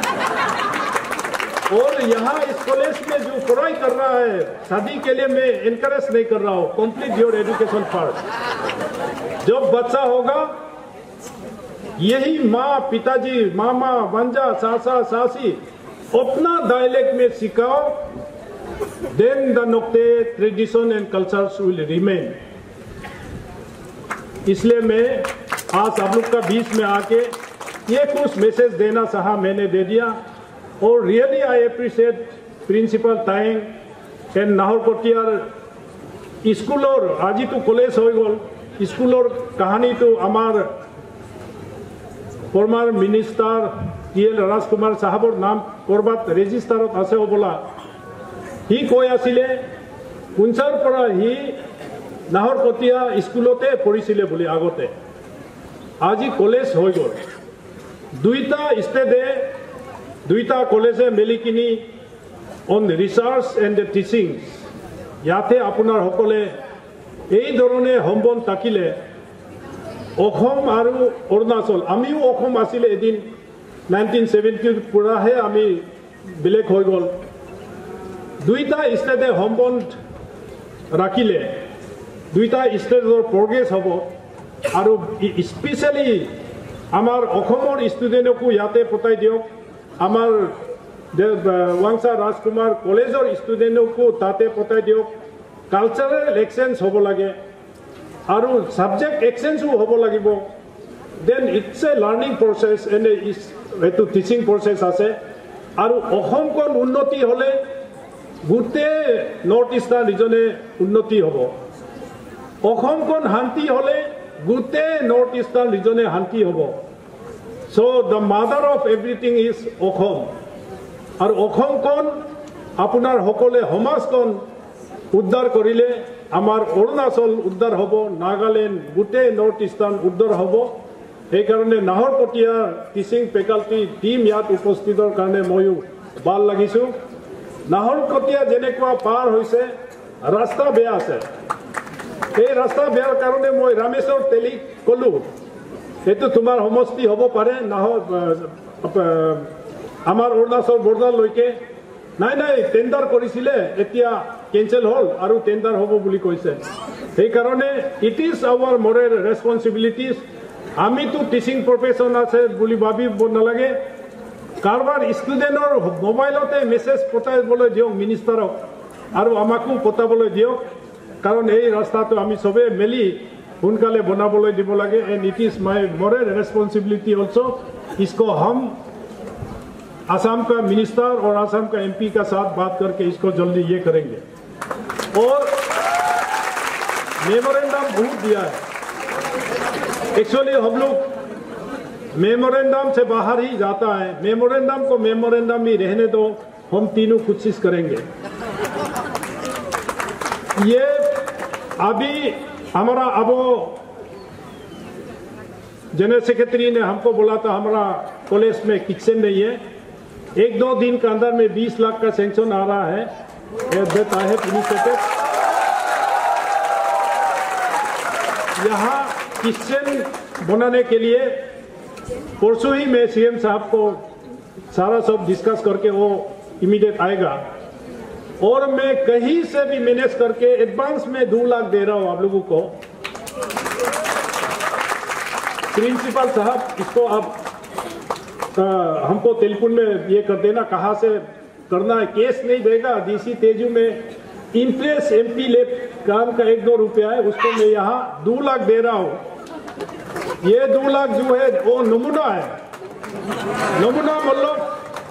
और यहाँ इस कॉलेज में जो पढ़ाई कर रहा है, शादी के लिए मैं इनकरेज नहीं कर रहा हूँ। Complete your education first. जब बच्चा होगा यही माँ पिताजी मामा वंजा सासा सासी अपना डायलेक्ट में सिखाओ, then the Nocte tradition and cultures will remain. इसलिए मैं आज आप लोग का बीच में आके ये कुछ मैसेज देना चाहा, मैंने दे दिया। और really I appreciate principal Taing and Nahar Kotiyar school और आज तो कॉलेज हो गल स्कूल और कहानी तो आमार फॉर्मर मिनिस्टर TL राजकुमार साहबर नाम करबात रेजिस्टारत आसे बोला ही কৈ आছিলে कुंचार পৰা ही नाहर कोटिया स्कूलते पढ़िছিলে বুলি আগতে। আজি कॉलेज हो गल दुईटा स्टेटे दुईटा कॉलेजे मिली किनी ऑन रिसार्च एंड टीचिंग याते আপোনাৰ সকলে এই ধৰণে সম্বন থাকিলে অসম আৰু অৰুণাচল আমিও অসম আছিল এদিন 1970 পুৰাহে আমি বেলেগ হৈ গল। দুইটা স্টেটে সম্বন্ধ ৰাখিলে দুইটা স্টেটৰ প্ৰগ্ৰেছ হ'ব। আৰু স্পেচিয়েলি আমাৰ অসমৰ ষ্টুডেণ্টকো ইয়াতে পঠাই দিয়ক, আমাৰ वांगचा राजकुमार कॉलेजर स्टूडेंटको ताते पठाई दियक। कल्चरल एक्सचेंज होब लागे और सब्जेक्ट एक्सचेंजो होब लागिब। Then it's a learning process and एटू टीचिंग प्रोसेस आछे। और अসমखन उन्नति हले गोटे नॉर्थ ईस्टार्न रिजने उन्नति होब। अসমखन शांति हले गोटे नॉर्थ ईस्टार्न रिजने शांति होब। So the mother of everything is Assam. और अসমखन आपनार सकले समाजखन उद्धार करिले आमार अरुणाचल उद्धार हब, नागालैंड गोटे नॉर्थ ईस्टार्न उद्धार हब। সেই কাৰণে নাহৰকটীয়া টিচিং ফেকাল্টি টিম ইয়াত উপস্থিতৰ কাৰণে ময়ো ভাল লাগিছোঁ। নাহৰকটীয়া যেনেকুৱা পাৰ হৈছে ৰাস্তা বেয়া আছে, এই ৰাস্তা বেয়াৰ কাৰণে মই ৰামেশ্বৰ তেলীক ক'লোঁ এইটো তোমাৰ সমষ্টি হ'ব পাৰে আমাৰ অৰুণাচল বৰ্ডাৰলৈকে। নাই নাই টেণ্ডাৰ কৰিছিলে এতিয়া কেঞ্চেল হ'ল আৰু টেণ্ডাৰ হ'ব বুলি কৈছে। সেইকাৰণে it is our moral responsibilities. আমি তো টিচিং প্ৰফেশ্যন আছে বুলি ভাবিব নালাগে। কাৰোবাৰ ষ্টুডেণ্টৰ মোবাইলতে মেছেজ পঠাবলৈ দিয়ক মিনিষ্টাৰক আৰু আমাকো পঠাবলৈ দিয়ক, কাৰণ এই ৰাস্তাটো আমি চবে মিলি সোনকালে বনাবলৈ দিব লাগে। And it is my moral responsibility also. इसको हम असम का मिनिस्टर और असम का MP का साथ बात करके इसको जल्दी ये करेंगे। और मेमोरेंडम बहुत दिया है। एक्चुअली हम लोग मेमोरेंडम से बाहर ही जाता है। मेमोरेंडम को मेमोरेंडम ही रहने दो, हम तीनों कोशिश करेंगे। ये अभी हमारा अब जनरल सेक्रेटरी ने हमको बोला था हमारा कॉलेज में किचन नहीं है, 1-2 दिन के अंदर में 20 लाख का सैंक्शन आ रहा है। यहाँ किचन बनाने के लिए परसों ही मैं CM साहब को सारा सब डिस्कस करके वो इमीडिएट आएगा। और मैं कहीं से भी मैनेज करके एडवांस में 2 लाख दे रहा हूँ आप लोगों को। प्रिंसिपल साहब इसको आप हमको टेलीफोन में ये कर देना कहाँ से करना है। केस नहीं देगा। DC तेजू में इंटरेस्ट MP ले काम का 1-2 रुपया है, उसको मैं यहाँ 2 लाख दे रहा हूँ। ये 2 लाख जो है वो नमूना है। नमूना मतलब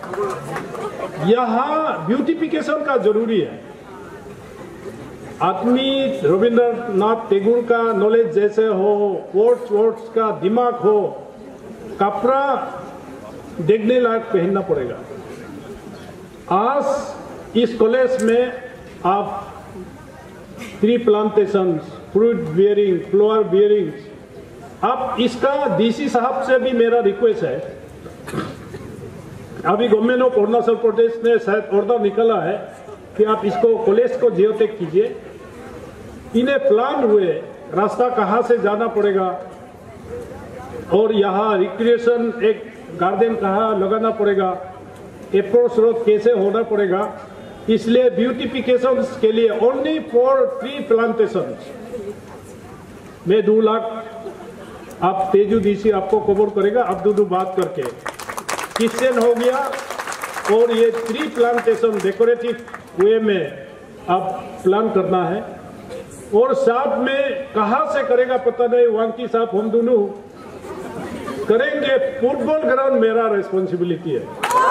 यहाँ ब्यूटिफिकेशन का जरूरी है। आदमी रविंद्रनाथ टैगोर का नॉलेज जैसे हो, वर्ड्स का दिमाग हो, कपड़ा देखने लायक पहनना पड़ेगा। आज इस कॉलेज में आप tree plantation, fruit bearing, flower bearing, अब इसका डीसी साहब से भी मेरा रिक्वेस्ट है, अभी गवर्नमेंट ऑफ अरुणाचल प्रदेश ने शायद ऑर्डर निकाला है कि आप इसको कॉलेज को जियोटेक कीजिए। इन्हें प्लान हुए रास्ता कहाँ से जाना पड़ेगा और यहाँ रिक्रिएशन एक गार्डन कहाँ लगाना पड़ेगा, अप्रोच रोड कैसे होना पड़ेगा। इसलिए ब्यूटिफिकेशन के लिए ओनली फॉर ट्री प्लांटेशन में 2 लाख आप तेजू डीसी आपको कवर करेगा। अब दो बात करके किचन हो गया और ये ट्री प्लांटेशन डेकोरेटिव वे में आप प्लान करना है। और साथ में कहाँ से करेगा पता नहीं, वांकी साहब हम दोनों करेंगे। फुटबॉल ग्राउंड मेरा रेस्पॉन्सिबिलिटी है।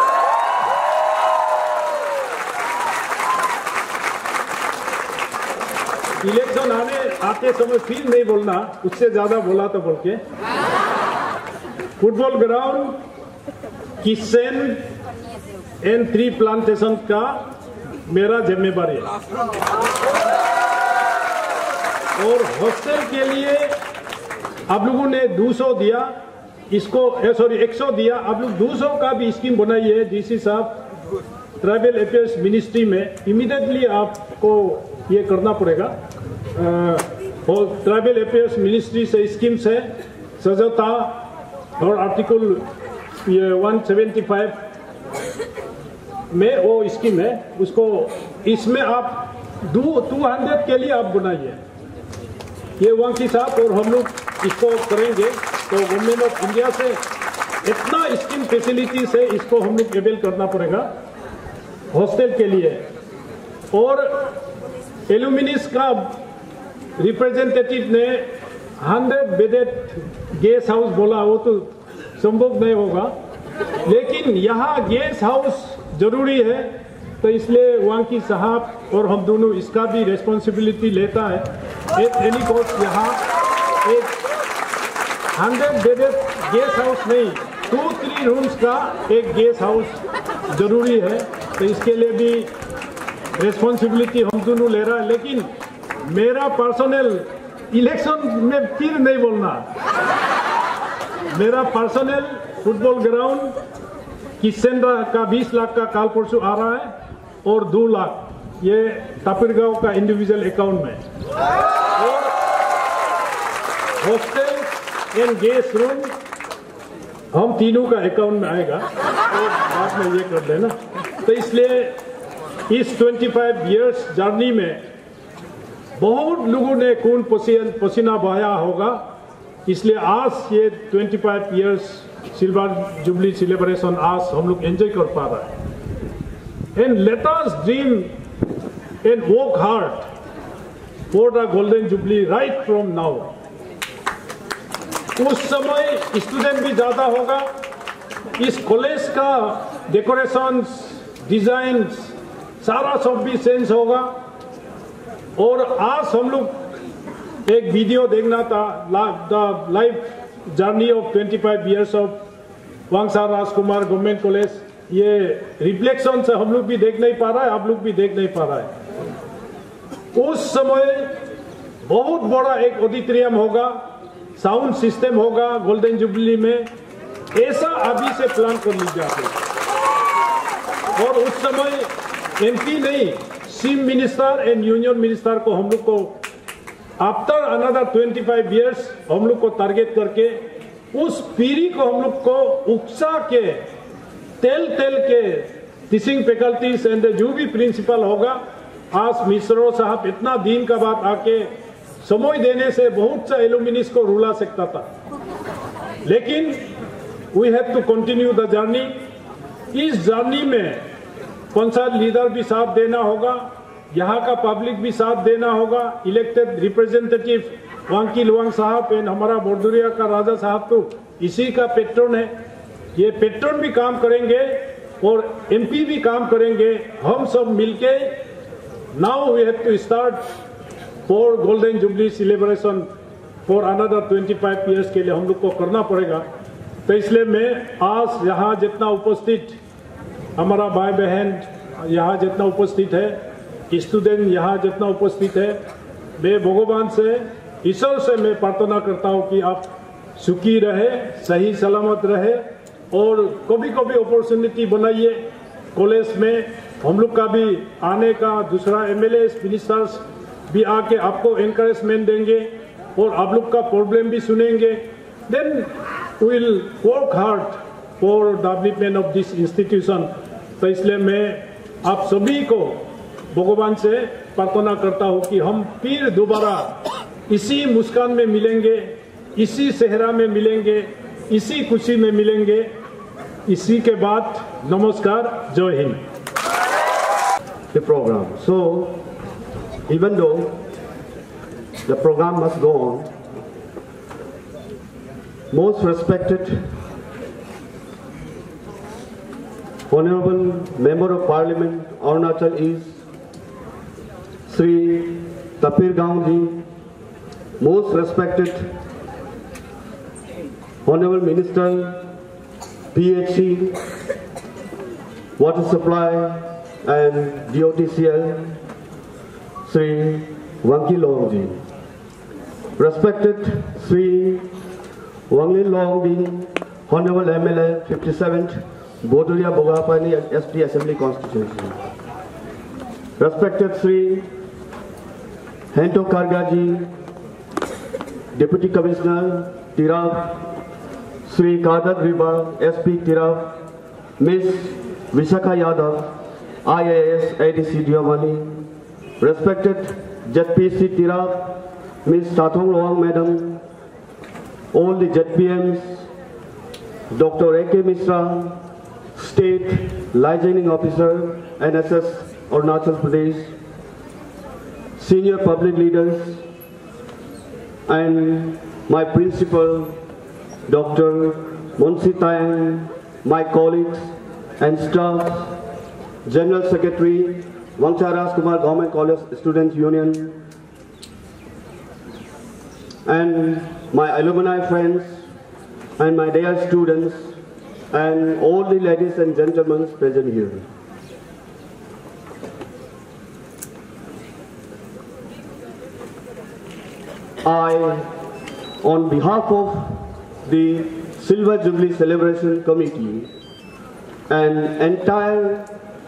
इलेक्शन आते समय फिर नहीं बोलना, उससे ज्यादा बोला तो बोल के। Football ground, kitchen and tree plantation का मेरा जिम्मेदारी है। और हॉस्टल के लिए आप लोगों ने 200 दिया, इसको 100 दिया। आप लोग 200 का भी स्कीम बनाई है डीसी साहब, ट्राइबल अफेयर्स मिनिस्ट्री में इमीडिएटली आपको ये करना पड़ेगा। और ट्राइबल अफेयर्स मिनिस्ट्री से स्कीम्स है, सजता और आर्टिकल 175 में वो स्कीम है, उसको इसमें आप 200 के लिए आप बनाइए। ये वांकी साहब और हम लोग इसको करेंगे। तो गवर्नमेंट ऑफ इंडिया से इतना स्कीम फैसिलिटी से इसको हम लोग अवेल करना पड़ेगा हॉस्टल के लिए। और एलुमिनिस का रिप्रेजेंटेटिव ने 100 बेडेड गेस्ट हाउस बोला, वो तो संभव नहीं होगा, लेकिन यहाँ गेस्ट हाउस जरूरी है। तो इसलिए वांकी साहब और हम दोनों इसका भी रेस्पॉन्सिबिलिटी लेता है। एक हेलीकॉप्टर यहाँ एक 100 बेडेड गेस्ट हाउस नहीं, 2-3 रूम्स का एक गेस्ट हाउस जरूरी है। तो इसके लिए भी रेस्पॉन्सिबिलिटी हम दोनों ले रहा है। लेकिन मेरा पर्सनल इलेक्शन में फिर नहीं बोलना, मेरा पर्सनल फुटबॉल ग्राउंड किचन का 20 लाख का काल परसों आ रहा है और 2 लाख ये तापिरगांव का इंडिविजुअल अकाउंट में। और हॉस्टल एंड गेस्ट रूम हम तीनों का अकाउंट में आएगा और बाद में ये कर देना। तो इसलिए इस 25 इयर्स जर्नी में बहुत लोगों ने खून पसीना बहाया होगा। इसलिए आज ये 25 इयर्स सिल्वर जुबली सेलिब्रेशन आज हम लोग एंजॉय कर पा रहा है। And let us dream and work hard for the golden jubilee right from now. उस समय स्टूडेंट भी ज्यादा होगा, इस कॉलेज का डेकोरेशन डिजाइन सारा सब भी चेंज होगा। और आज हम लोग एक वीडियो देखना था, the life journey of 25 years of Wangcha Rajkumar government college. ये रिफ्लेक्शन से हम लोग भी देख नहीं पा रहा है, आप लोग भी देख नहीं पा रहा है। उस समय बहुत बड़ा एक ऑडिटोरियम होगा, साउंड सिस्टम होगा गोल्डन जुबली में, ऐसा अभी से प्लान कर लीजिए आप। और उस समय एमपी नहीं, chief minister and union minister को हम लोग को आफ्टर अनदर 25 इयर्स हम लोग को टारगेट करके उस पीढ़ी को हम लोग को उकसा के तेल के टीचिंग फैकल्टीज एंड जो भी प्रिंसिपल होगा। आज मिश्रो साहब इतना दिन का बाद आके समय देने से बहुत सा एलुमिनिस को रुला सकता था, लेकिन we have to continue the journey. इस जर्नी में पंचायत लीडर भी साथ देना होगा, यहाँ का पब्लिक भी साथ देना होगा। इलेक्टेड रिप्रेजेंटेटिव वांकी लुवांग साहब एंड हमारा बोर्डुरिया का राजा साहब तो इसी का पेट्रोन है। ये पेट्रोन भी काम करेंगे और एमपी भी काम करेंगे। हम सब मिलके now we have to start for golden jubilee celebration for another 25 years के लिए हम लोग को करना पड़ेगा। तो इसलिए मैं आज यहाँ जितना उपस्थित हमारा भाई बहन यहाँ जितना उपस्थित है, स्टूडेंट यहाँ जितना उपस्थित है, मैं भगवान से ईश्वर से मैं प्रार्थना करता हूँ कि आप सुखी रहे, सही सलामत रहे और कभी कभी अपॉर्चुनिटी बनाइए कॉलेज में। हम लोग का भी आने का, दूसरा एमएलए मिनिस्टर्स भी आके आपको एनकरेजमेंट देंगे और आप लोग का प्रॉब्लम भी सुनेंगे। Then we will work hard for development of this institution. तो इसलिए मैं आप सभी को भगवान से प्रार्थना करता हूँ कि हम फिर दोबारा इसी मुस्कान में मिलेंगे, इसी सेहरा में मिलेंगे, इसी खुशी में मिलेंगे। इसी के बाद नमस्कार, जय Hind. The program. So, even though the program must go on, most respected Honorable Member of Parliament, Arunachal East, Sri Tapir Gaon ji, most respected Honorable Minister, PHC, Water Supply and DOTCL, Sri Wangki Long ji, respected Sri Wangli Long ji, Honorable MLA 57th Boduria Bogapani ST Assembly Constituency, respected Sri Hento Kargaji, Deputy Commissioner Tiraf, Sri Kadat Riba SP Tiraf, Miss Vishakha Yadav, IAS ADC Deomali, respected ZPC Tiraf, Miss Tathong Loang Madam, all the ZPMs, Dr. A.K. Mishra, State Licensing Officer, NSS Arunachal Pradesh, senior public leaders, and my principal, Dr. Monsi Tayang, my colleagues and staff, General Secretary, Wangcha Rajkumar Government College Students Union, and my alumni friends, and my dear students, and all the ladies and gentlemen present here. I, on behalf of the Silver Jubilee Celebration Committee and entire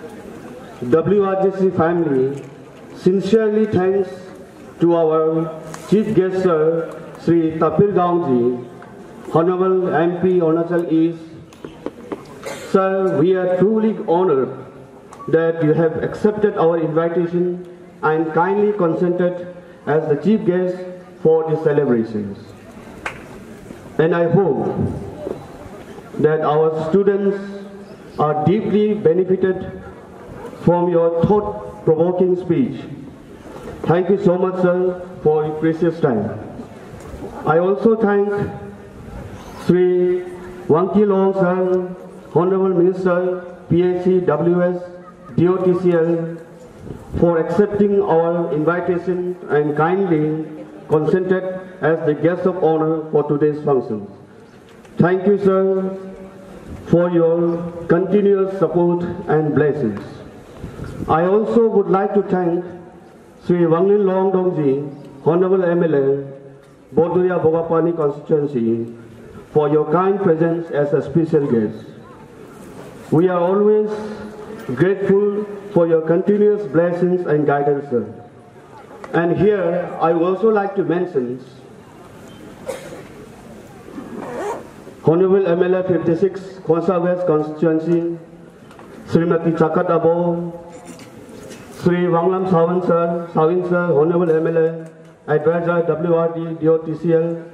WRGC family, sincerely thanks to our Chief Guest Sir, Sri Tapir Gaon ji, Honorable MP Arunachal East. Sir, we are truly honored that you have accepted our invitation and kindly consented as the chief guest for the celebrations. And I hope that our students are deeply benefited from your thought-provoking speech. Thank you so much, sir, for your precious time. I also thank Sri Wangki Long, sir, Honorable Minister, PHC, WS, DOTCL, for accepting our invitation and kindly consented as the guest of honor for today's function. Thank you, sir, for your continuous support and blessings. I also would like to thank Sri Wanglin Long Dongji, Honorable MLA, Boduria Bogapani constituency, for your kind presence as a special guest. We are always grateful for your continuous blessings and guidance, sir. And here, I would also like to mention Honorable MLA 56, Khonsa West constituency, Srimati Chakat Abo, Sri Wanglam Sawin sir, Honorable MLA, Advisor WRD, DOTCL,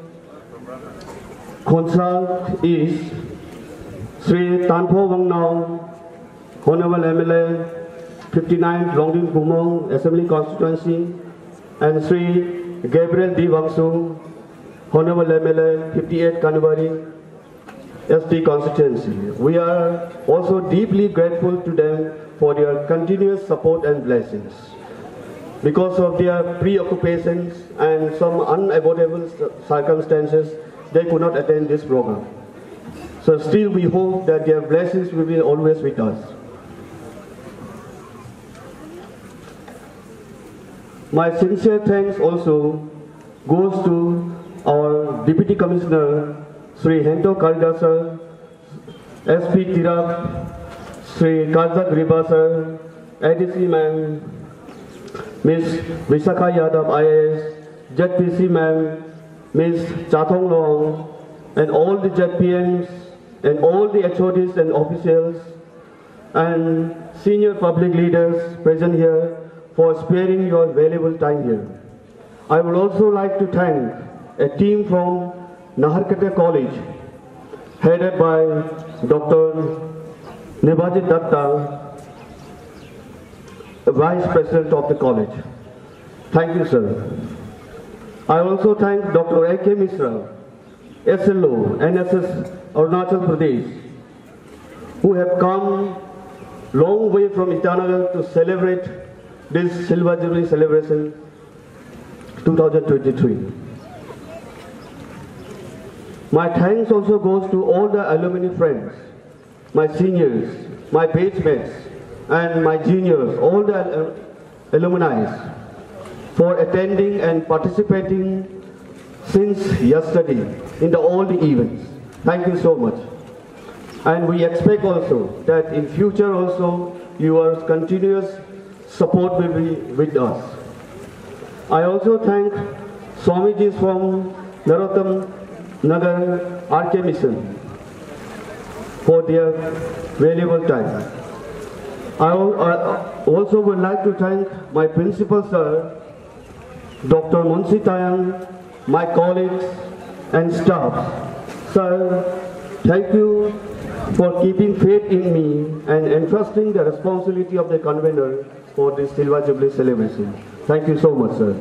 Khonsa East, Sri Tanpo Wangnao, Honorable MLA, 59 Longding Kumong Assembly Constituency, and Sri Gabriel D. Wangsu, Honorable MLA, 58 Kanubari ST Constituency. We are also deeply grateful to them for their continuous support and blessings. Because of their preoccupations and some unavoidable circumstances, they could not attend this program. So still we hope that their blessings will be always with us. My sincere thanks also goes to our Deputy Commissioner, Sri Hento Karidasar, SP Tirap, Sri Kazak Ribasar, ADC Ma'am, Ms. Visakha Yadav IAS, ZPC Ma'am, Ms. Chathong Long, and all the ZPMs, and all the HODs and officials, and senior public leaders present here for sparing your valuable time here. I would also like to thank a team from Govt.College, headed by Dr. Nibajit Datta, Vice President of the college. Thank you, sir. I also thank Dr. A.K. Mishra, SLO, NSS Arunachal Pradesh, who have come long way from Itanagar to celebrate this Silver Jubilee celebration 2023. My thanks also goes to all the alumni friends, my seniors, my batchmates, and my juniors, all the alumni, for attending and participating since yesterday in all the events. Thank you so much. And we expect also that in future also your continuous support will be with us. I also thank Swamijis from Narottam Nagar RK Mission for their valuable time. I also would like to thank my principal sir, Dr. Munsi Tayang, my colleagues and staff. Sir, thank you for keeping faith in me and entrusting the responsibility of the convener for this Silver Jubilee celebration. Thank you so much, sir.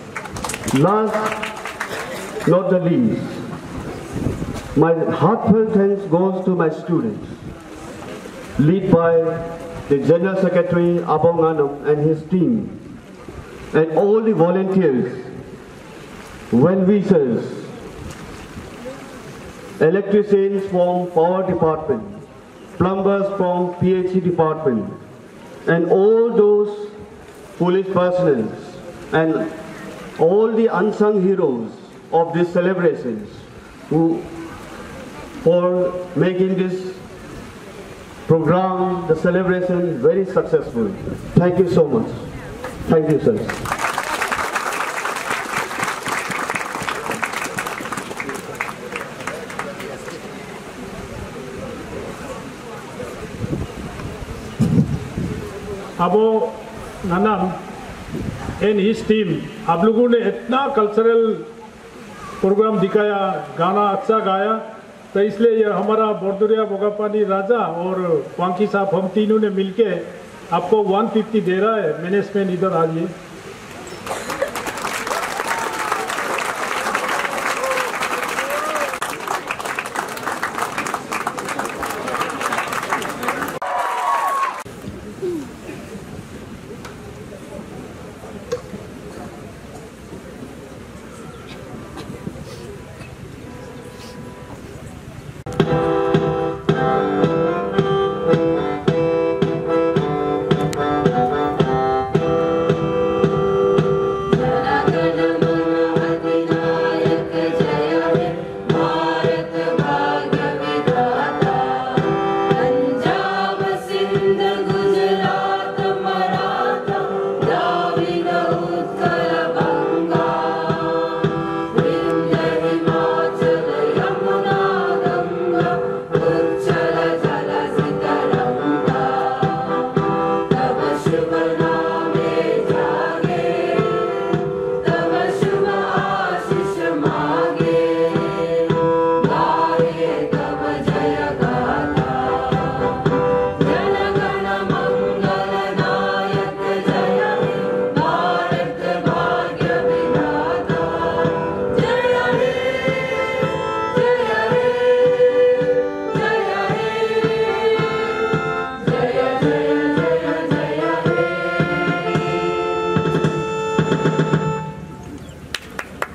Last, not the least, my heartfelt thanks goes to my students, led by the General Secretary Abong Anam and his team, and all the volunteers, well-wishers, electricians from power department, plumbers from PHC department, and all those police personnel, and all the unsung heroes of these celebrations who for making this program, the celebration, very successful. Thank you so much. Thank you, sir. Abo Nanam and his team, आप लोगों ने इतना cultural programme दिखाया, गाना अच्छा गाया, तो इसलिए ये हमारा बोरदुरिया बोगापानी राजा और वांकी साहब हम तीनों ने मिलके आपको 150 दे रहा है। मैनेजमेंट इधर आ जाइए।